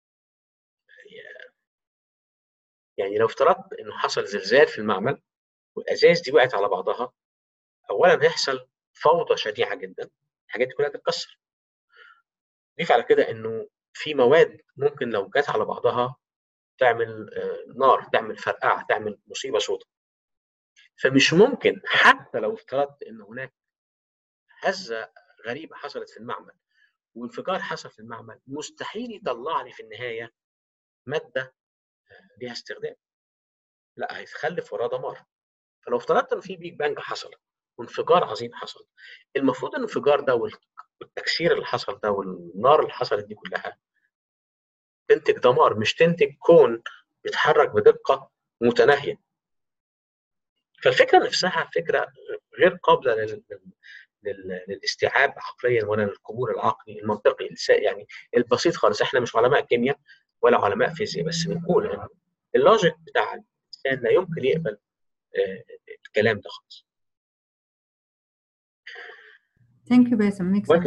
Speaker 1: يعني لو افترضت انه حصل زلزال في المعمل والازاز دي وقعت على بعضها، اولا هيحصل فوضى شنيعه جدا، الحاجات دي كلها تتكسر. ضيف على كده انه في مواد ممكن لو جت على بعضها تعمل نار، تعمل فرقعه، تعمل مصيبه سوداء. فمش ممكن حتى لو افترضت ان هناك هزه غريبه حصلت في المعمل وانفجار حصل في المعمل، مستحيل يطلع لي في النهايه ماده ليها استخدام. لا، هيتخلف وراه دمار. فلو افترضت ان في بيج بانج حصل وانفجار عظيم حصل، المفروض الانفجار ده والتكسير اللي حصل ده والنار اللي حصلت دي كلها تنتج دمار، مش تنتج كون بيتحرك بدقه متناهيه. فالفكره نفسها فكره غير قابله لل... لل... للاستيعاب عقليا ولا للقبول العقلي المنطقي يعني البسيط خالص. احنا مش علماء كيمياء ولا علماء فيزياء، بس بنقول ان اللوجيك بتاع الانسان لا يمكن يقبل آه الكلام ده خالص.
Speaker 3: ثانك يو باسم، ميك سنس.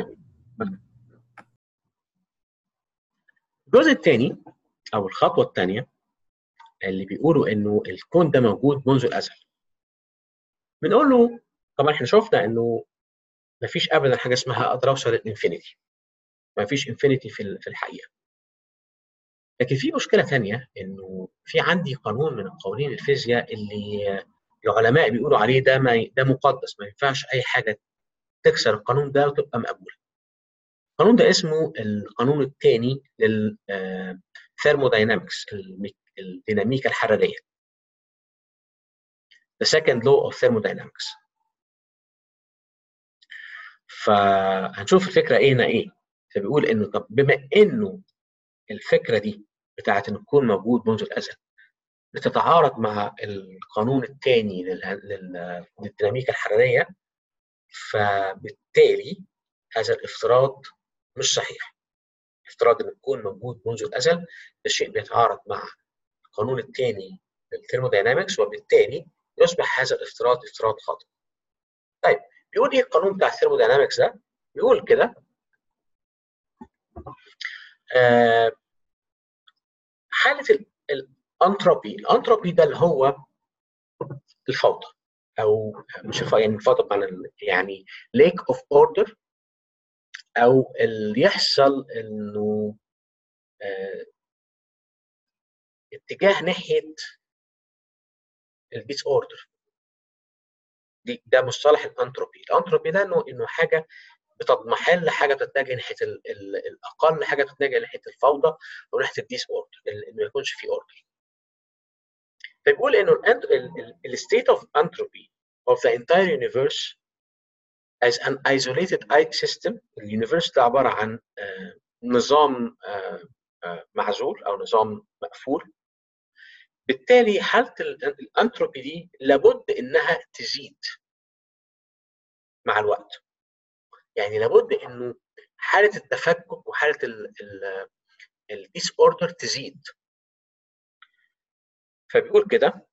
Speaker 1: الجزء الثاني او الخطوه الثانيه اللي بيقولوا انه الكون ده موجود منذ الازل، بنقول له طبعا احنا شفنا انه ما فيش ابدا حاجه اسمها اقدر اوصل للانفينيتي، ما فيش انفينيتي في في الحقيقه. لكن في مشكله ثانيه، انه في عندي قانون من قوانين الفيزياء اللي العلماء بيقولوا عليه ده ما ده مقدس، ما ينفعش اي حاجه تكسر القانون ده وتبقى مقبوله. القانون ده اسمه القانون الثاني للثيرموداينامكس، الديناميكا الحراريه. The second law of thermodynamics. فهنشوف الفكره ايه هنا ايه. فبيقول انه طب بما انه الفكره دي بتاعت ان الكون موجود منذ الازل بتتعارض مع القانون الثاني للديناميكا الحراريه، فبالتالي هذا الافتراض مش صحيح. افتراض ان الكون موجود منذ الازل ده شيء بيتعارض مع القانون الثاني للثيرموداينامكس، وبالتالي يصبح هذا الافتراض افتراض خاطئ. طيب بيقول ايه القانون بتاع الثيرموداينامكس ده؟ بيقول كده آه حاله الانتروبي. الانتروبي ده اللي هو الفوضى، او مش الفوضى يعني الفوضى بمعنى يعني ليك اوف اوردر، او اللي يحصل انه آه اتجاه ناحيه الديس اوردر. ده مصطلح الانتروبي. الانتروبي ده انه انه حاجه بتضمحل لحاجه بتتجه ناحيه ال ال الاقل، حاجه بتتجه ناحيه الفوضى او ناحيه الديس اوردر، انه ما يكونش في اوردر. فبيقول انه الستيت اوف انتروبي of the entire universe as an isolated system. اليونيفرس ده عباره عن آه نظام آه آه معزول او نظام مقفول. بالتالي حاله الانتروبي دي لابد انها تزيد مع الوقت. يعني لابد انه حاله التفكك وحاله الديس اوردر تزيد. فبيقول كده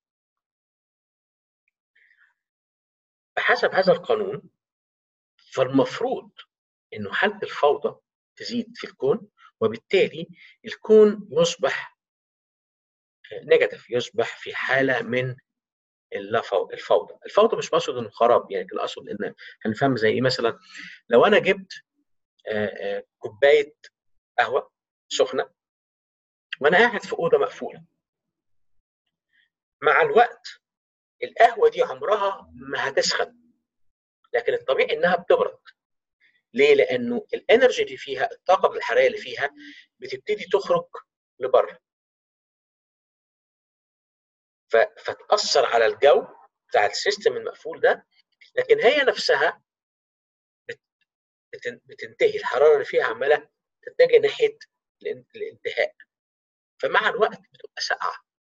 Speaker 1: بحسب هذا القانون فالمفروض انه حاله الفوضى تزيد في الكون، وبالتالي الكون يصبح نيجاتيف، يصبح في حاله من الفوضى. الفوضى مش بقصد انه خراب، يعني اقصد ان هنفهم زي ايه. مثلا لو انا جبت كوبايه قهوه سخنه وانا قاعد في اوضه مقفوله، مع الوقت القهوه دي عمرها ما هتسخن، لكن الطبيعي انها بتبرد. ليه؟ لانه الانرجي اللي فيها، الطاقه الحراريه اللي فيها بتبتدي تخرج لبره، فتاثر على الجو بتاع السيستم المقفول ده، لكن هي نفسها بتنتهي، الحراره اللي فيها عماله تتجه ناحيه الانتهاء، فمع الوقت بتبقى ساقعه.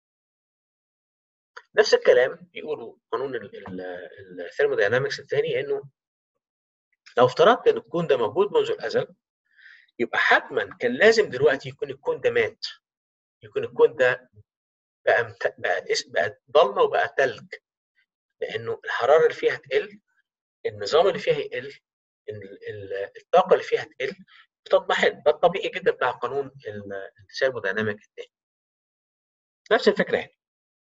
Speaker 1: نفس الكلام بيقولوا قانون الثيرموداينامكس الثاني، انه لو افترضت ان الكون ده موجود منذ الازل، يبقى حتما كان لازم دلوقتي يكون الكون ده مات، يكون الكون ده بقى بقى بقى ضلمه وبقى ثلج، لانه الحراره اللي فيها تقل، النظام اللي فيها يقل، الطاقه اللي فيها تقل، بتضمحل. ده الطبيعي جدا بتاع قانون الثيرمودايناميك الثاني. نفس الفكره يعني.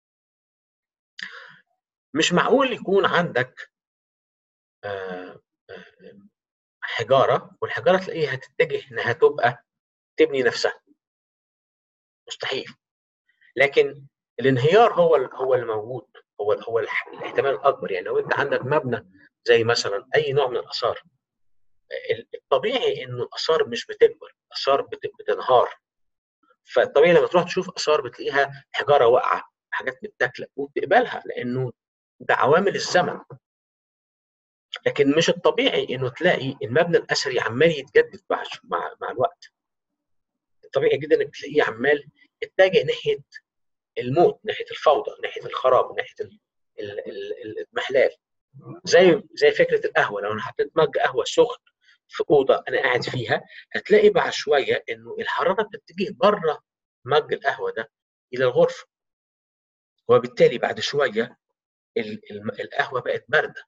Speaker 1: مش معقول يكون عندك آه آه حجاره والحجاره تلاقيها هتتجه انها تبقى تبني نفسها، مستحيل. لكن الانهيار هو هو الموجود، هو هو الاحتمال الاكبر. يعني لو انت عندك مبنى زي مثلا اي نوع من الاثار، الطبيعي انه الاثار مش بتكبر، الاثار بتنهار. فالطبيعي لما تروح تشوف اثار بتلاقيها حجاره واقعه، حاجات متاكله، وبتقبلها لانه ده عوامل الزمن. لكن مش الطبيعي انه تلاقي المبنى الاثري عمال يتجدد مع مع الوقت. الطبيعي جدا انك تلاقيه عمال يتجه ناحيه الموت، ناحيه الفوضى، ناحيه الخراب، ناحيه الاضمحلال. زي زي فكره القهوه، لو انا حطيت مج قهوه سخن في اوضه انا قاعد فيها، هتلاقي بعد شويه انه الحراره بتتجه بره مج القهوه ده الى الغرفه، وبالتالي بعد شويه القهوه بقت بارده.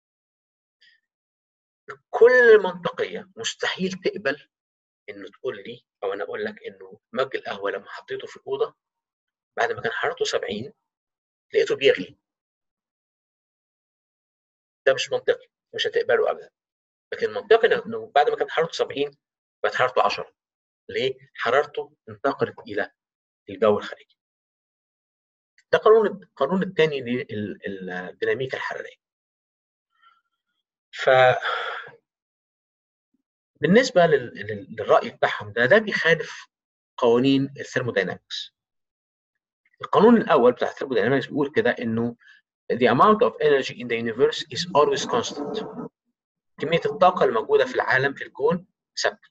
Speaker 1: كل منطقيه مستحيل تقبل انه تقول لي او انا اقول لك انه مج القهوه لما حطيته في الاوضه بعد ما كان حرارته سبعين لقيته بيغلي. ده مش منطقي، مش هتقبله ابدا. لكن منطقي انه بعد ما كانت حرارته سبعين بقت حرارته عشرة. ليه؟ حرارته انتقلت الى الجو الخارجي. ده قانون القانون الثاني للديناميكا الحراريه. ف بالنسبه للراي بتاعهم ده ده بيخالف قوانين الثيرموداينامكس. القانون الاول بتاع الثيرموداينامكس بيقول كده انه the amount of energy in the universe is always constant. كميه الطاقه الموجوده في العالم في الكون ثابته.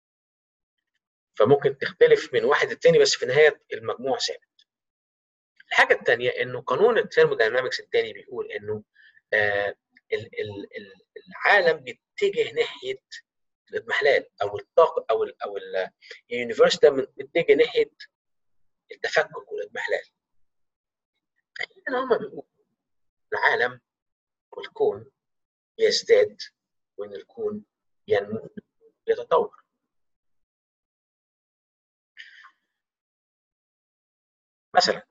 Speaker 1: فممكن تختلف من واحد للتاني بس في النهايه المجموع ثابت. الحاجه الثانيه انه قانون الثيرموداينامكس الثاني بيقول انه آه ال ال العالم بيتجه ناحيه الاضمحلال او الطاقه او ال او اليونيفرس ده بيتجه ناحيه التفكك والاضمحلال. احيانا هم بيقولوا العالم والكون يزداد وان الكون ينمو يتطور. مثلا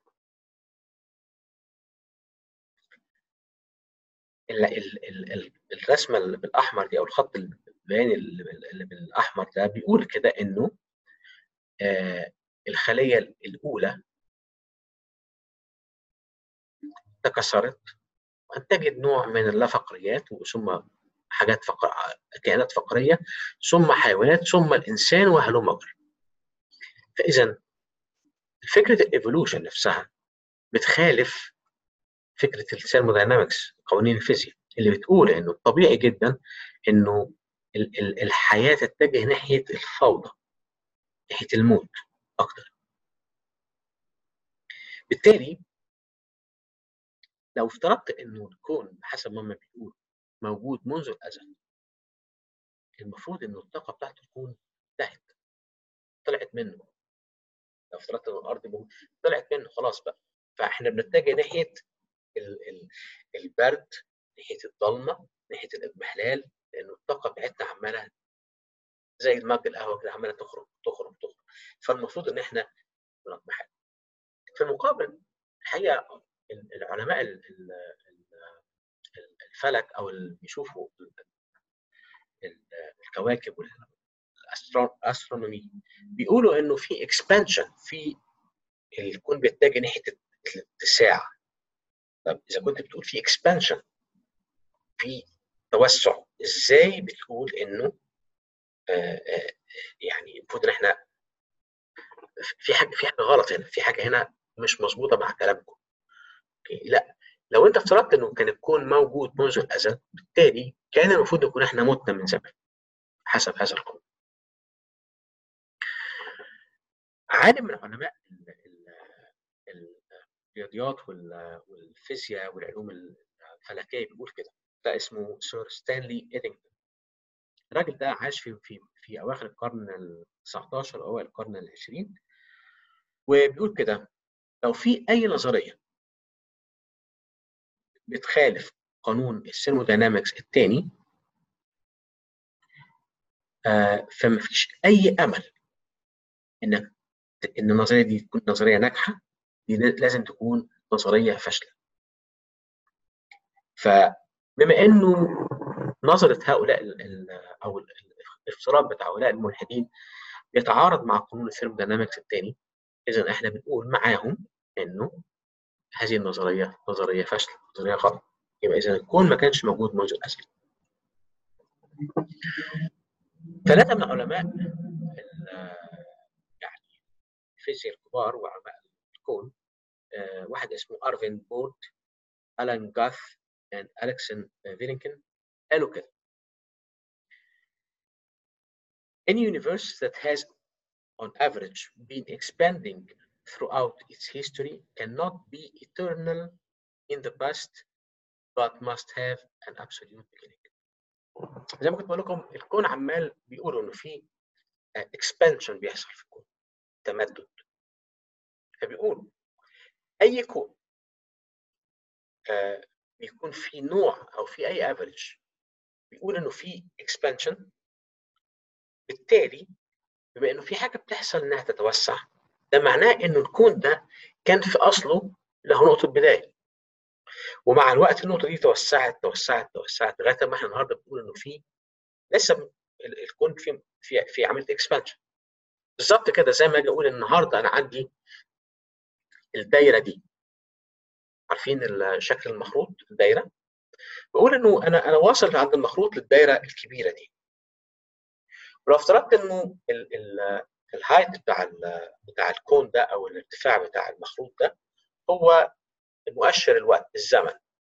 Speaker 1: ال ال ال ال الرسمه اللي بالاحمر دي او الخط البياني اللي بالاحمر ده بيقول كده انه آه الخليه الاولى تكسرت وانتجت نوع من اللافقريات، ثم حاجات فقر... كائنات فقريه، ثم حيوانات، ثم الانسان وهلم جرا. فاذا فكره الايفولوشن نفسها بتخالف فكره الثيرموداينامكس، قوانين الفيزياء. اللي بتقول انه الطبيعي جدا انه ال- ال- الحياه تتجه ناحيه الفوضى، ناحيه الموت اكتر. بالتالي لو افترضت انه الكون حسب ما بيقول موجود منذ الازل، المفروض انه الطاقه بتاعته تكون انتهت، طلعت منه. لو افترضت ان الارض موجود طلعت منه خلاص بقى، فاحنا بنتجه ناحيه ال ال البرد، ناحيه الضلمه، ناحيه الاضمحلال، لانه الطاقه بتاعتنا عماله زي المج القهوه كده عماله تخرج تخرج تخرج. فالمفروض ان احنا بنضمحل. في المقابل الحقيقه العلماء الفلك او اللي بيشوفوا الكواكب والاسترونومي بيقولوا انه في اكسبانشن في الكون بيتجه ناحيه الاتساع. طب اذا كنت بتقول في اكسبانشن، في توسع، ازاي بتقول انه آآ آآ يعني المفروض ان احنا في حاجه في حاجه غلط هنا، في حاجه هنا مش مظبوطه مع كلامكم. لا، لو انت افترضت انه كان الكون موجود منذ الازل، بالتالي كان المفروض نكون احنا متنا من زمان حسب هذا القانون. عالم من علماء الرياضيات والفيزياء والعلوم الفلكيه بيقول كده، ده اسمه سير ستانلي إيدينغتون. الراجل ده عاش في في في اواخر القرن ال تسعتاشر اوائل القرن العشرين، وبيقول كده لو في اي نظريه بتخالف قانون الثيرموداينامكس الثاني، آه فما فيش اي امل انك ان النظريه دي تكون نظريه ناجحه، دي لازم تكون نظريه فاشله. فبما انه نظره هؤلاء او الافتراض بتاع هؤلاء الملحدين بيتعارض مع قانون الثيرموداينامكس الثاني، اذا احنا بنقول معاهم انه هذه النظريه نظريه فاشله، نظريه غلط. يبقى اذا الكون ما كانش موجود منذ الازل. ثلاثه من علماء يعني الفيزياء الكبار وعلماء الكون، آه واحد اسمه ارفين بورد، الان جاث and الكسن فيلينكن، قالوا كده: Any universe that has on average been expanding throughout its history cannot be eternal in the past but must have an absolute beginning. زي ما كنت بقول لكم الكون عمال بيقولوا انه في expansion بيحصل في الكون، تمدد. فبيقولوا اي كون آه بيكون في نوع او في اي افريج بيقول انه في expansion، بالتالي بما انه في حاجه بتحصل انها تتوسع، ده معناه انه الكون ده كان في اصله له نقطه بدايه، ومع الوقت النقطه دي توسعت توسعت توسعت لغايه ما احنا النهارده بنقول انه في لسه الكون في في في عمليه اكسبانشن. بالظبط كده زي ما اجي اقول النهارده انا عندي الدايره دي، عارفين شكل المخروط الدايره؟ بقول انه انا انا واصل عند المخروط للدايره الكبيره دي. ولو افترضت انه الهايت بتاع بتاع الكون ده او الارتفاع بتاع المخروط ده هو مؤشر الوقت الزمن،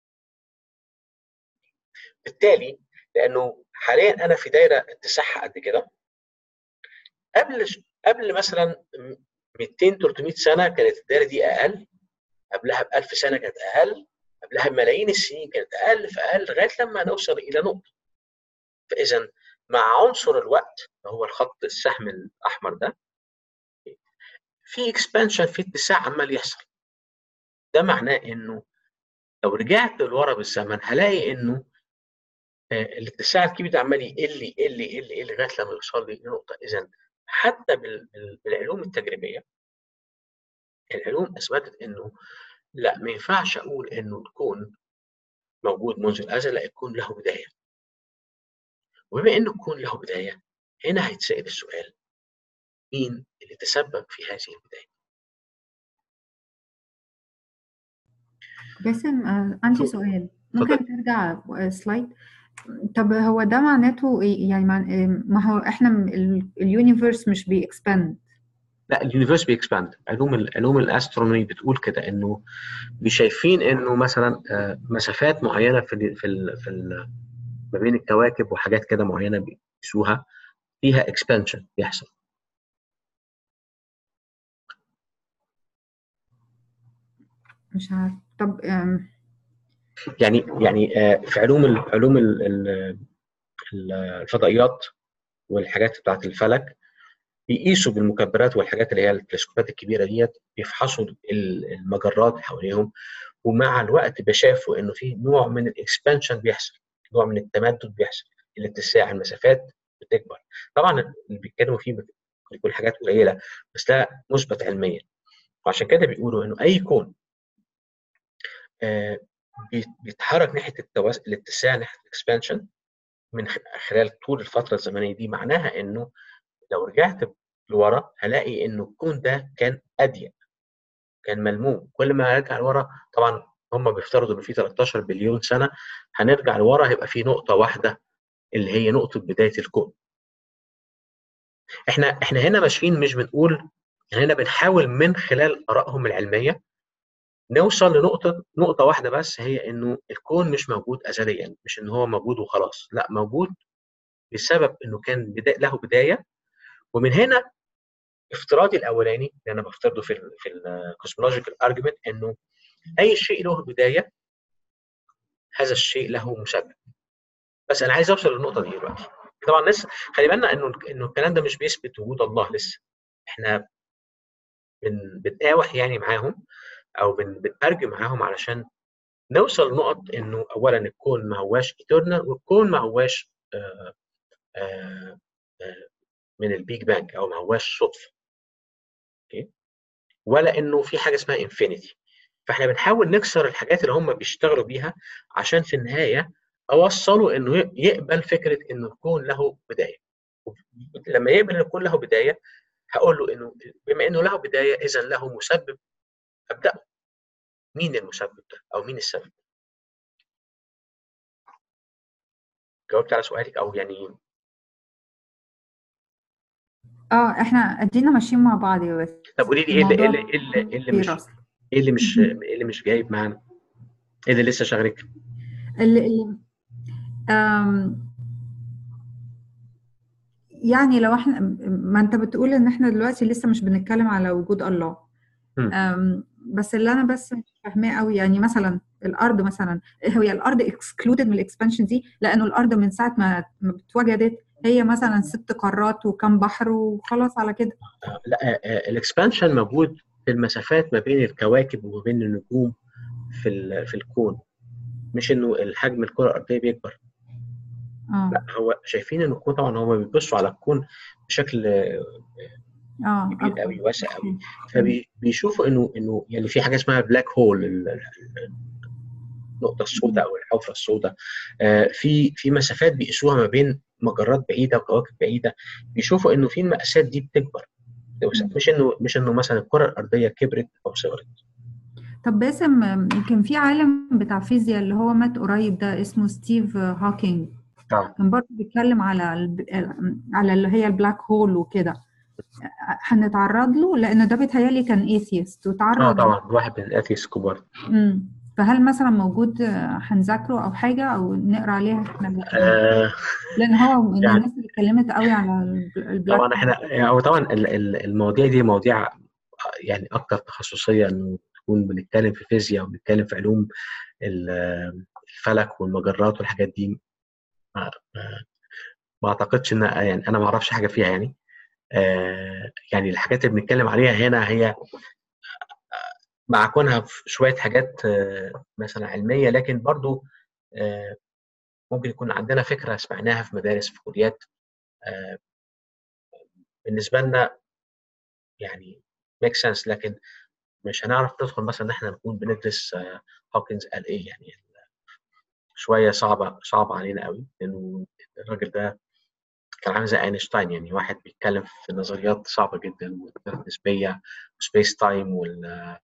Speaker 1: بالتالي لانه حاليا انا في دايره اتساعها قد كده، قبل قبل مثلا مئتين تلتمية سنه كانت الدايره دي اقل، قبلها ب ألف سنه كانت اقل، قبلها بملايين السنين كانت اقل فاقل لغايه لما نوصل الى نقطه. فاذا مع عنصر الوقت هو الخط السهم الاحمر ده في اكسبانشن، في اتساع عمال يحصل. ده معناه انه لو رجعت لورا بالزمن هلاقي انه الاتساع الكبير ده عمال يقل يقل يقل يقل لغايه لما يوصل لي لنقطه. اذا حتى بالعلوم التجريبيه العلوم اثبتت انه لا، ما ينفعش اقول انه الكون موجود منذ الازل، لا، الكون له بدايه. وبما انه الكون له بدايه، هنا هيتسال السؤال: مين اللي تسبب في هذه البدايه؟
Speaker 3: باسم، آه، عندي سؤال، ممكن
Speaker 1: فضل.
Speaker 3: ترجع سلايد؟ طب هو ده معناته ايه؟ يعني مع... ما هو احنا اليونيفرس مش بيكسباند،
Speaker 1: لا اليونيفرس بيكسباند. علوم ال- علوم الاسترونومي بتقول كده، انه شايفين انه مثلا آه، مسافات معينه في ال في ال في ال ما بين الكواكب وحاجات كده معينه بيقيسوها، فيها اكسبانشن بيحصل.
Speaker 3: مش عارف. طب أم،
Speaker 1: يعني يعني آه، في علوم ال- علوم ال- ال- ال- الفضائيات والحاجات بتاعت الفلك، بيقيسوا بالمكبرات والحاجات اللي هي التلسكوبات الكبيره ديت، بيفحصوا ال- المجرات حواليهم، ومع الوقت بيشافوا انه في نوع من الاكسبانشن بيحصل، نوع من التمدد بيحصل، الاتساع، المسافات بتكبر. طبعا اللي بيتكلموا فيه بيكون حاجات قليله، بس ده مثبت علميا. وعشان كده بيقولوا انه اي كون آه، بي- بيتحرك ناحيه التواس... الاتساع، ناحيه الاكسبانشن من خ- خلال طول الفتره الزمنيه دي، معناها انه لو رجعت لورا هلاقي انه الكون ده كان اضيق، كان ملموم. كل ما ارجع لورا، طبعا هم بيفترضوا ان في تلتاشر بليون سنه، هنرجع لورا هيبقى في نقطه واحده اللي هي نقطه بدايه الكون. احنا احنا هنا ماشيين، مش بنقول، يعني هنا بنحاول من خلال ارائهم العلميه نوصل لنقطه نقطه واحده بس، هي انه الكون مش موجود ازليا، مش ان هو موجود وخلاص، لا، موجود بسبب انه كان بدا... له بدايه. ومن هنا افتراضي الاولاني اللي انا بفترضه في ال في الكوسمولوجيكال ارجيومنت، انه اي شيء له بدايه هذا الشيء له مسبب. بس انا عايز اوصل للنقطه دي دلوقتي. طبعا لسه خلي بالنا انه انه الكلام ده مش بيثبت وجود الله لسه، احنا بن بنقاوح يعني معاهم، او بن بنترجم معاهم علشان نوصل لنقط انه اولا الكون ما هواش ايترنال، والكون ما هواش آه آه آه من البيج بانج، او ما هواش صدفه، اوكي، ولا انه في حاجه اسمها انفينيتي. فاحنا بنحاول نكسر الحاجات اللي هم بيشتغلوا بيها، عشان في النهايه اوصله انه يقبل فكره انه الكون له بدايه. لما يقبل ان الكون له بدايه، هقول له انه بما انه له بدايه اذا له مسبب، ابدا. مين المسبب ده او مين السبب؟ جاوبت على سؤالك او يعني؟
Speaker 3: اه احنا ادينا ماشيين مع بعض يا بس
Speaker 1: طب قولي لي ايه اللي ايه
Speaker 3: الموضوع
Speaker 1: اللي ايه اللي, إيه اللي
Speaker 3: كبير
Speaker 1: مش
Speaker 3: اصلا.
Speaker 1: ايه اللي مش ايه اللي مش جايب معانا؟ ايه اللي لسه شاغلك؟
Speaker 3: اللي اللي آم، يعني لو احنا، ما انت بتقول ان احنا دلوقتي لسه مش بنتكلم على وجود الله.
Speaker 1: مم.
Speaker 3: أم، بس اللي انا بس مش فاهماه قوي، يعني مثلا الارض مثلا، هي الارض اكسكلودد من الاكسبانشن دي؟ لانه الارض من ساعه ما ما اتوجدت هي مثلا ست قارات وكم بحر وخلاص على كده.
Speaker 1: آه، لا، الاكسبانشن موجود في المسافات ما بين الكواكب وما بين النجوم في ال- في الكون، مش انه الحجم الكره الارضيه بيكبر.
Speaker 3: اه
Speaker 1: لا، هو شايفين ان الكون، طبعا هم بيبصوا على الكون بشكل
Speaker 3: اه
Speaker 1: كبير
Speaker 3: اكبر.
Speaker 1: قوي، واسع قوي.
Speaker 3: مم.
Speaker 1: فبيشوفوا انه انه يعني في حاجه اسمها بلاك هول، النقطه السوداء او الحفره السوداء. آه، في في مسافات بيقيسوها ما بين مجرات بعيده وكواكب بعيده، بيشوفوا انه في المقاسات دي بتكبر، توسع.
Speaker 3: مم.
Speaker 1: مش انه مش انه مثلا الكره الارضيه كبرت او صغرت.
Speaker 3: طب باسم، كان في عالم بتاع فيزياء اللي هو مات قريب ده اسمه ستيف هوكينج،
Speaker 1: اه
Speaker 3: كان برضه بيتكلم على الب... على اللي هي البلاك هول وكده. هنتعرض له لان ده بيتهيألي كان ايثيست
Speaker 1: اه
Speaker 3: وتعرض.
Speaker 1: طبعا، واحد من الاثيس كبار.
Speaker 3: امم فهل مثلا موجود آه، هنذاكره او حاجه او نقرا عليها احنا الاثنين؟
Speaker 1: آه
Speaker 3: لان هو من
Speaker 1: يعني
Speaker 3: الناس اللي اتكلمت قوي على الب- البلاك
Speaker 1: طبعا
Speaker 3: هول.
Speaker 1: احنا يعني هو طبعا ال- ال- المواضيع دي مواضيع يعني اكتر تخصصيه، انه نكون بنتكلم في فيزياء وبنتكلم في علوم ال- الفلك والمجرات والحاجات دي. ما, ما اعتقدش ان يعني انا ما اعرفش حاجه فيها يعني. آه يعني الحاجات اللي بنتكلم عليها هنا هي مع كونها في شويه حاجات آه مثلا علميه، لكن برضو آه ممكن يكون عندنا فكره سمعناها في مدارس، في كليات، آه بالنسبه لنا يعني ميك سنس، لكن مش هنعرف ندخل مثلا ان احنا نكون بندرس آه هوكنز قال ايه يعني. شويه صعبه صعبه علينا قوي، لانه الراجل ده كان عامل زي اينشتاين، يعني واحد بيتكلم في نظريات صعبه جدا، والنسبيه وسبيس تايم والبلاك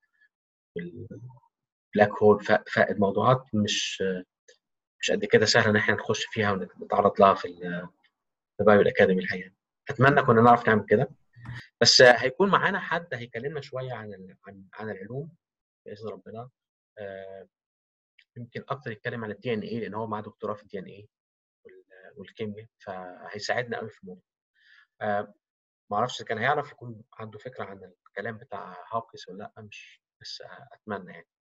Speaker 1: هول. فالموضوعات مش مش قد كده سهله ان احنا نخش فيها ونتعرض لها في البايو الاكاديمي الحقيقه. اتمنى كنا نعرف نعمل كده. بس هيكون معانا حد هيكلمنا شويه عن عن عن العلوم باذن ربنا. آه يمكن اكتر يتكلم عن الدي ان ايه، لان هو معاه دكتوراه في الدي ان ايه والكيمياء، فهيساعدنا قوي في الموضوع. آه ما اعرفش اذا كان هيعرف يكون عنده فكره عن الكلام بتاع هاوكس ولا لا، مش بس اتمنى يعني.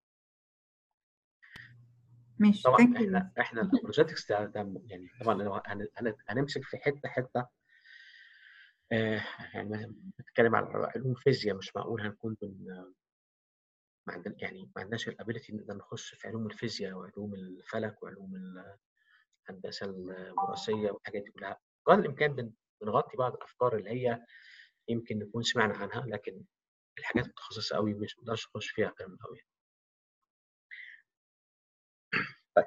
Speaker 3: ماشي،
Speaker 1: طبعا
Speaker 3: ثانك يو.
Speaker 1: احنا احنا الابولوجيتكس ده ده يعني طبعا لو هن- هن- هنمسك في حته حته. آه يعني بنتكلم عن علوم فيزياء، مش معقول هنكون بن ما عندنا يعني ما عندناش الابيلتي نقدر نخش في علوم الفيزياء وعلوم الفلك وعلوم الهندسه الوراثيه والحاجات دي كلها. قدر الامكان بن- بنغطي بعض الافكار اللي هي يمكن نكون سمعنا عنها، لكن الحاجات المتخصصه قوي مش نقدرش نخش فيها كلام قوي. طيب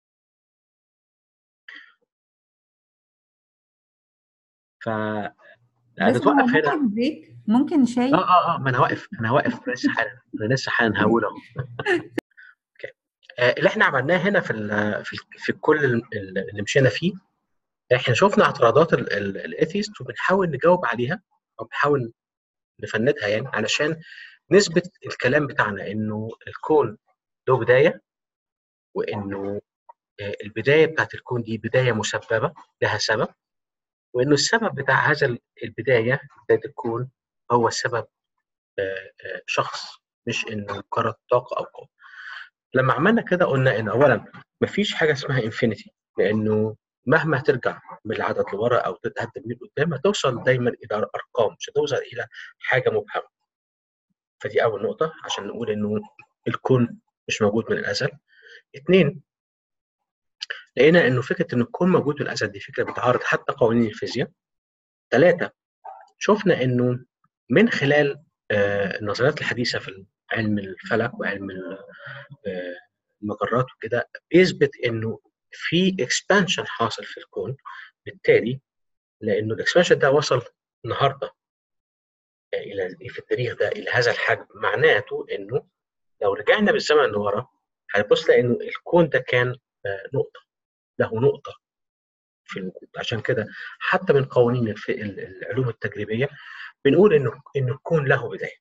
Speaker 1: ف
Speaker 3: بس هو
Speaker 1: هنتوقف هنا.
Speaker 3: ممكن بريك، ممكن شاي.
Speaker 1: اه اه اه ما انا واقف انا واقف لسه حالا انا لسه حالا هقول اهو. اوكي. آه اللي احنا عملناه هنا في ال في, ال في كل ال- اللي مشينا فيه، احنا شفنا اعتراضات الاثيست وبنحاول نجاوب عليها، او بنحاول نفندها يعني، علشان نثبت الكلام بتاعنا انه الكون له بدايه، وانه آه، البدايه بتاعت الكون دي بدايه مسببه لها سبب، وانه السبب بتاع هذا البدايه بدايه الكون هو السبب آه، آه، شخص، مش انه مجرد طاقه او قوه. لما عملنا كده قلنا ان اولا مفيش حاجه اسمها انفينيتي، لانه مهما ترجع بالعدد لورا او تتقدم من قدام هتوصل دايما الى ارقام، مش هتوصل الى حاجه مبهمه. فدي اول نقطه عشان نقول انه الكون مش موجود من الازل. اثنين، لقينا انه فكره ان الكون موجود من الازل دي فكره بتعارض حتى قوانين الفيزياء. ثلاثه، شفنا انه من خلال آه، النظريات الحديثه في علم الفلك وعلم آه، المجرات وكده، بيثبت انه في اكسبانشن حاصل في الكون. بالتالي لانه الاكسبانشن ده وصل النهارده الى في التاريخ ده الى هذا الحجم، معناته انه لو رجعنا بالزمن لورا هنبص لانه الكون ده كان آه، نقطه، له نقطه في الوجود. عشان كده حتى من قوانين الف- العلوم التجريبيه بنقول انه ان الكون له بدايه.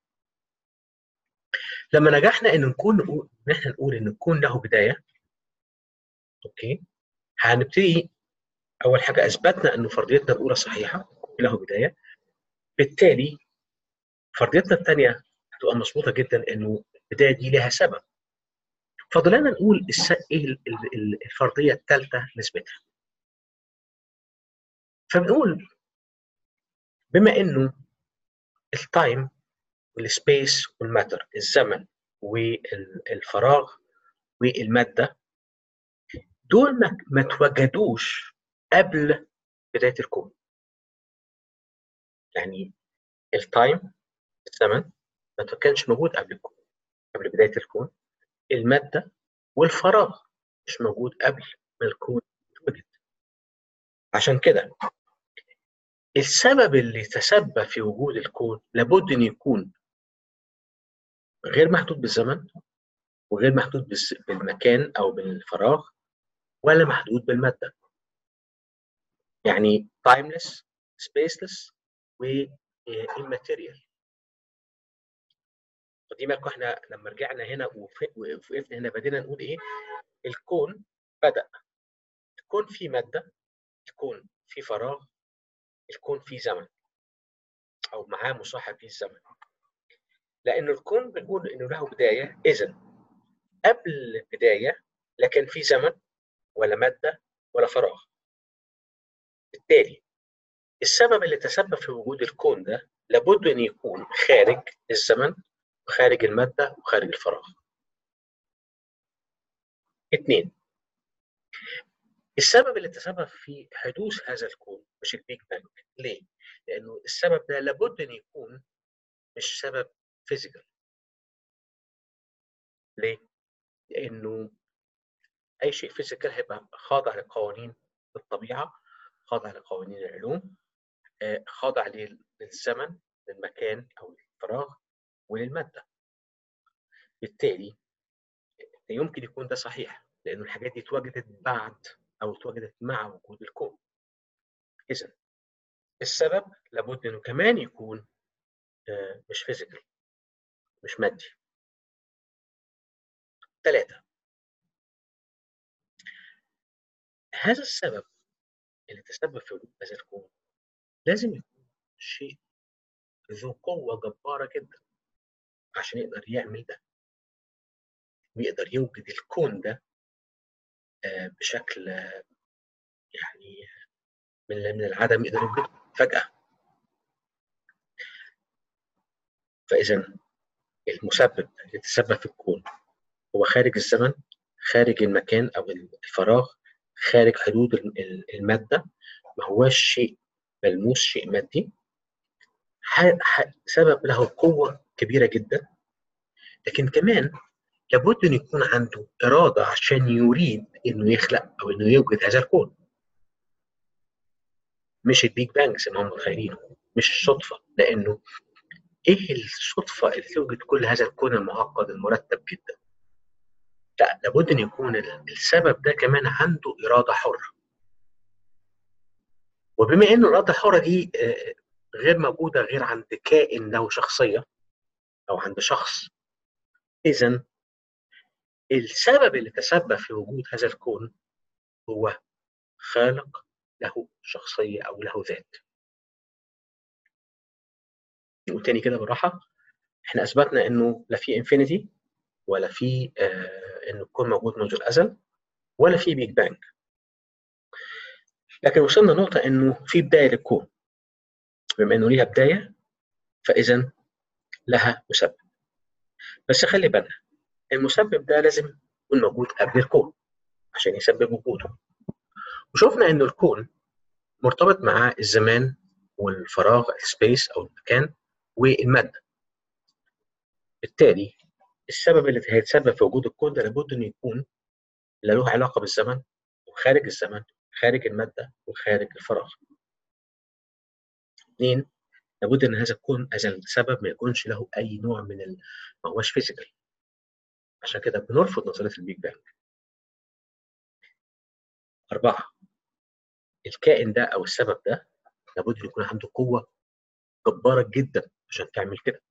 Speaker 1: لما نجحنا ان نكون نقول ان احنا نقول ان الكون له بدايه، اوكي، هنبتدي اول حاجه اثبتنا ان فرضيتنا الاولى صحيحه له بدايه. بالتالي فرضيتنا الثانيه هتبقى مظبوطه جدا انه البدايه دي لها سبب. فضلنا نقول الس... ايه ال- ال- الفرضيه الثالثه نثبتها. فبنقول بما انه التايم والسبيس والماتر، الزمن والفراغ والماده، دول ما ما اتوجدوش قبل بدايه الكون. يعني التايم، الزمن، ما كانش موجود قبل الكون، قبل بدايه الكون. الماده والفراغ مش موجود قبل ما الكون يتوجد. عشان كده السبب اللي تسبب في وجود الكون لابد ان يكون غير محدود بالزمن، وغير محدود بالس- بالمكان او بالفراغ، ولا محدود بالماده. يعني timeless، spaceless، و immaterial. ودي بالكم احنا لما رجعنا هنا وف- وقفنا هنا بدينا نقول ايه؟ الكون بدأ، الكون فيه ماده، الكون فيه فراغ، الكون فيه زمن، او معاه مصاحب فيه الزمن. لأن الكون بنقول إنه له بداية، إذا قبل البداية لا كان في زمن ولا مادة ولا فراغ. بالتالي السبب اللي تسبب في وجود الكون ده لابد أن يكون خارج الزمن وخارج المادة وخارج الفراغ. اثنين، السبب اللي تسبب في حدوث هذا الكون مش البيج بانج. ليه؟ لأنه السبب ده لابد أن يكون مش سبب فيزيكال. ليه؟ لأنه أي شيء فيزيكال هيبقى خاضع لقوانين الطبيعة، خاضع لقوانين العلوم، آه، خاضع للزمن، للمكان أو للفراغ وللمادة. بالتالي يمكن يكون ده صحيح لأن الحاجات دي اتوجدت بعد أو اتوجدت مع وجود الكون. إذا السبب لابد أنه كمان يكون مش فيزيكال، مش مادي. ثلاثة، هذا السبب اللي تسبب في وجود هذا الكون لازم يكون شيء ذو قوة جبارة جدا عشان يقدر يعمل ده ويقدر يوجد الكون ده بشكل يعني من من العدم يقدر يوجده فجأة. فإذا المسبب اللي تسبب في الكون هو خارج الزمن، خارج المكان أو الفراغ، خارج حدود المادة، ما هواش شيء ملموس، شيء مادي، سبب له قوة كبيرة جدا. لكن كمان لابد أن يكون عنده إرادة عشان يريد أنه يخلق أو أنه يوجد هذا الكون. مش البيج بانج زي ما هم متخيلينه، مش الصدفة، لأنه إيه الصدفة اللي توجد كل هذا الكون المعقد المرتب جدا؟ لا، لابد أن يكون السبب ده كمان عنده إرادة حرة. وبما أن الإرادة الحرة دي غير موجودة غير عند كائن له شخصية أو عند شخص، إذن السبب اللي تسبب في وجود هذا الكون هو خالق له شخصية أو له ذات. نقول تاني كده بالراحة، احنا أثبتنا إنه لا في انفينيتي ولا في آه إنه الكون موجود منذ الأزل ولا في بيج بانج، لكن وصلنا نقطة إنه في بداية للكون. بما إنه ليها بداية فإذا لها مسبب. بس خلي بالنا المسبب ده لازم يكون موجود قبل الكون عشان يسبب وجوده. وشوفنا إنه الكون مرتبط مع الزمان والفراغ، السبيس أو المكان والمادة. بالتالي السبب اللي هيتسبب في وجود الكون ده لابد إنه يكون لا له علاقة بالزمن وخارج الزمن، خارج المادة وخارج الفراغ. اثنين، لابد ان هذا الكون، هذا السبب ما يكونش له اي نوع من ال... ما هوش فيزيكال. عشان كده بنرفض نظريه البيج بانج. أربعة، الكائن ده أو السبب ده لابد أن يكون عنده قوة جبارة جدا عشان تعمل كده.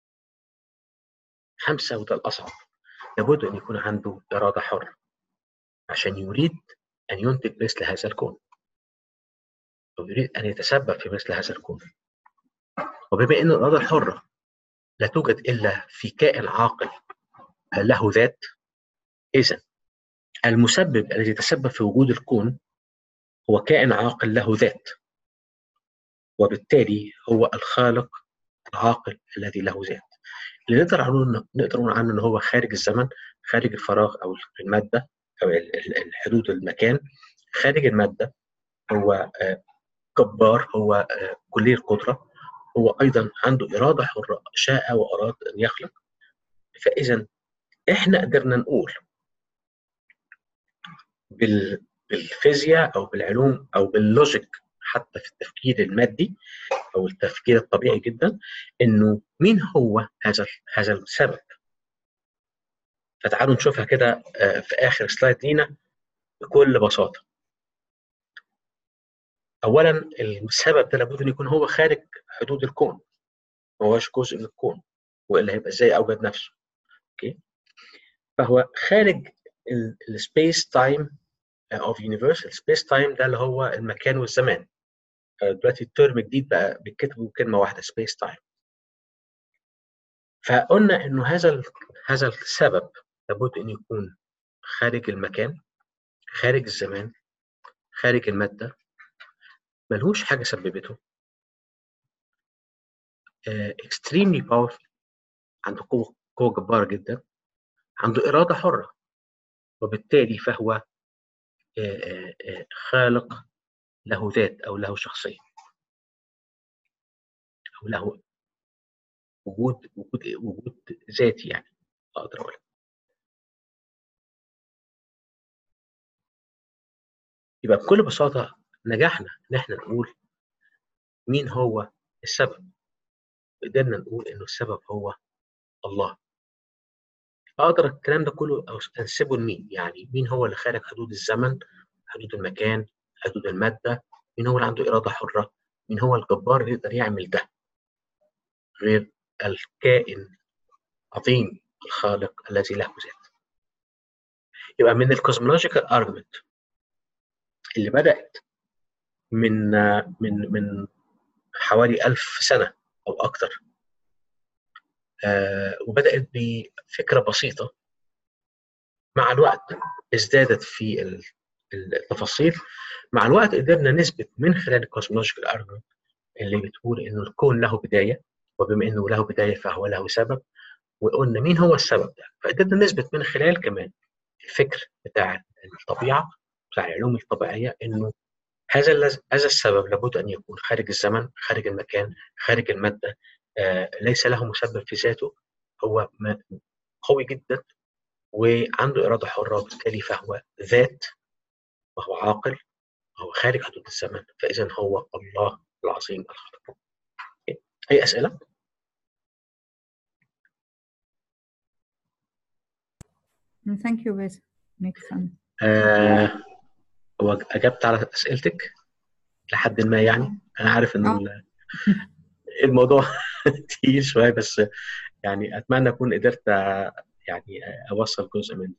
Speaker 1: خمسة، وده الأصعب، لابد أن يكون عنده إرادة حرة عشان يريد أن ينتج مثل هذا الكون أو يريد أن يتسبب في مثل هذا الكون. وبما أن الإرادة الحرة لا توجد إلا في كائن عاقل له ذات، إذن المسبب الذي تسبب في وجود الكون هو كائن عاقل له ذات، وبالتالي هو الخالق العاقل الذي له ذات، اللي نقدر نقول نقدر نقول عنه ان هو خارج الزمن، خارج الفراغ او الماده او الحدود المكان، خارج الماده، هو جبار، هو كلي القدره، هو ايضا عنده اراده حره، شاء واراد ان يخلق. فاذا احنا قدرنا نقول بالفيزياء او بالعلوم او باللوجيك حتى في التفكير المادي او التفكير الطبيعي جدا انه مين هو هذا هذا السبب. فتعالوا نشوفها كده في اخر سلايد لينا بكل بساطه. اولا السبب ده لابد ان يكون هو خارج حدود الكون، ما هوش جزء من الكون، والا هيبقى ازاي اوجد نفسه. اوكي، فهو خارج السبيس تايم اوف يونيفرس. السبيس تايم ده اللي هو المكان والزمان. دلوقتي الترم جديد بقى بيتكتب كلمه واحده، سبيس تايم. فقلنا انه هذا هذا السبب لابد ان يكون خارج المكان، خارج الزمان، خارج الماده، ملهوش حاجه سببته، اكستريملي باورفul، عنده قوه قوه جباره جدا، عنده اراده حره، وبالتالي فهو خالق له ذات او له شخصيه او له وجود وجود وجود ذاتي، يعني اقدر اقول. يبقى بكل بساطه نجحنا ان احنا نقول مين هو السبب. قدرنا نقول انه السبب هو الله. اقدر الكلام ده كله انسبه لمين؟ يعني مين هو اللي خارج حدود الزمن، حدود المكان، حدود الماده؟ مين هو اللي عنده اراده حره؟ مين هو الجبار اللي يقدر يعمل ده؟ غير الكائن عظيم الخالق الذي له ذات. يبقى من الكوزمولوجيكال ارجمنت اللي بدأت من من من حوالي ألف سنة أو أكثر، آه وبدأت بفكرة بسيطة، مع الوقت ازدادت في التفاصيل. مع الوقت قدرنا نثبت من خلال الكوزمولوجيكال ارجمنت اللي بتقول إنه الكون له بداية، وبما إنه له بداية فهو له سبب، وقلنا مين هو السبب ده. فقدرنا نثبت من خلال كمان الفكر بتاع الطبيعة بتاع العلوم الطبيعية إنه هذا هذا السبب لابد أن يكون خارج الزمن، خارج المكان، خارج المادة، آه ليس له مسبب في ذاته، هو قوي جدا وعنده إرادة حرة، وبالتالي فهو ذات وهو عاقل وهو خارج حدود الزمن، فإذا هو الله العظيم الخالق. أي أسئلة؟
Speaker 3: Thank you باسم. Makes sense.
Speaker 1: آه وأجبت على أسئلتك لحد ما، يعني أنا عارف إن
Speaker 3: اه
Speaker 1: الموضوع تقيل شوية، بس يعني أتمنى أكون قدرت يعني أوصل جزء منه.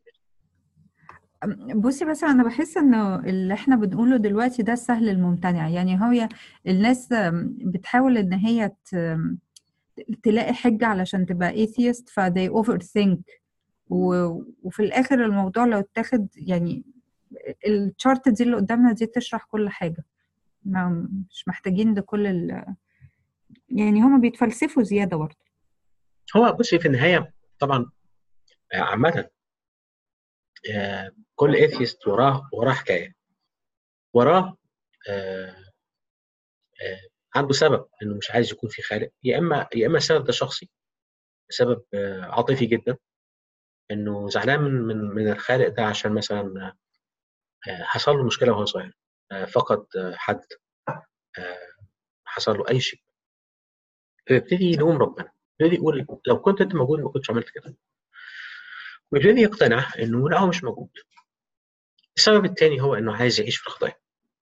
Speaker 3: بصي، بس انا بحس انه اللي احنا بنقوله دلوقتي ده السهل الممتنع. يعني هو الناس بتحاول ان هي تلاقي حجة علشان تبقى atheist، ف they overthink، وفي الاخر الموضوع لو اتاخد يعني الشارت دي اللي قدامنا دي تشرح كل حاجة، ما مش محتاجين ده كل ال... يعني هما بيتفلسفوا زيادة برضه.
Speaker 1: هو بصي في النهاية طبعا عامة كل ايثيست وراه وراه حكاية، وراه آه آه عنده سبب انه مش عايز يكون في خالق. يا اما يا اما السبب ده شخصي، سبب آه عاطفي جدا، انه زعلان من من من الخالق ده عشان مثلا آه حصل له مشكلة وهو صغير، آه فقد آه حد، آه حصل له اي شيء، فيبتدي يلوم ربنا، يبتدي يقول لو كنت انت موجود ما كنتش عملت كده، ويبتدي يقتنع انه لا هو مش موجود. السبب الثاني هو انه عايز يعيش في الخطايا،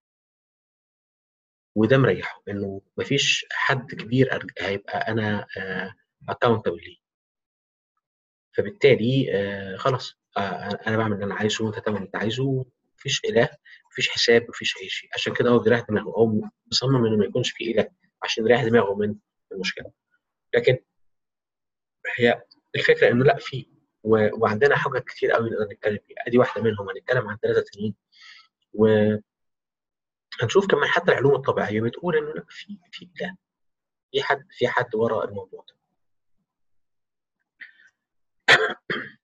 Speaker 1: وده مريحه انه مفيش حد كبير هيبقى انا اكاونتبل ليه، فبالتالي آه خلاص آه انا بعمل اللي انا عايزه وانت تعمل اللي انت عايزه، مفيش اله، مفيش حساب، مفيش اي شيء. عشان كده هو بيريح دماغه، هو مصمم انه ما يكونش في اله عشان يريح دماغه من المشكله. لكن هي الفكره انه لا في، وعندنا حاجات كتير قوي نقدر نتكلم فيها، ادي واحده منهم. هنتكلم عن ثلاثه تانيين، وهنشوف كمان حتى العلوم الطبيعيه بتقول انه لا في في اله، في حد في حد وراء الموضوع ده.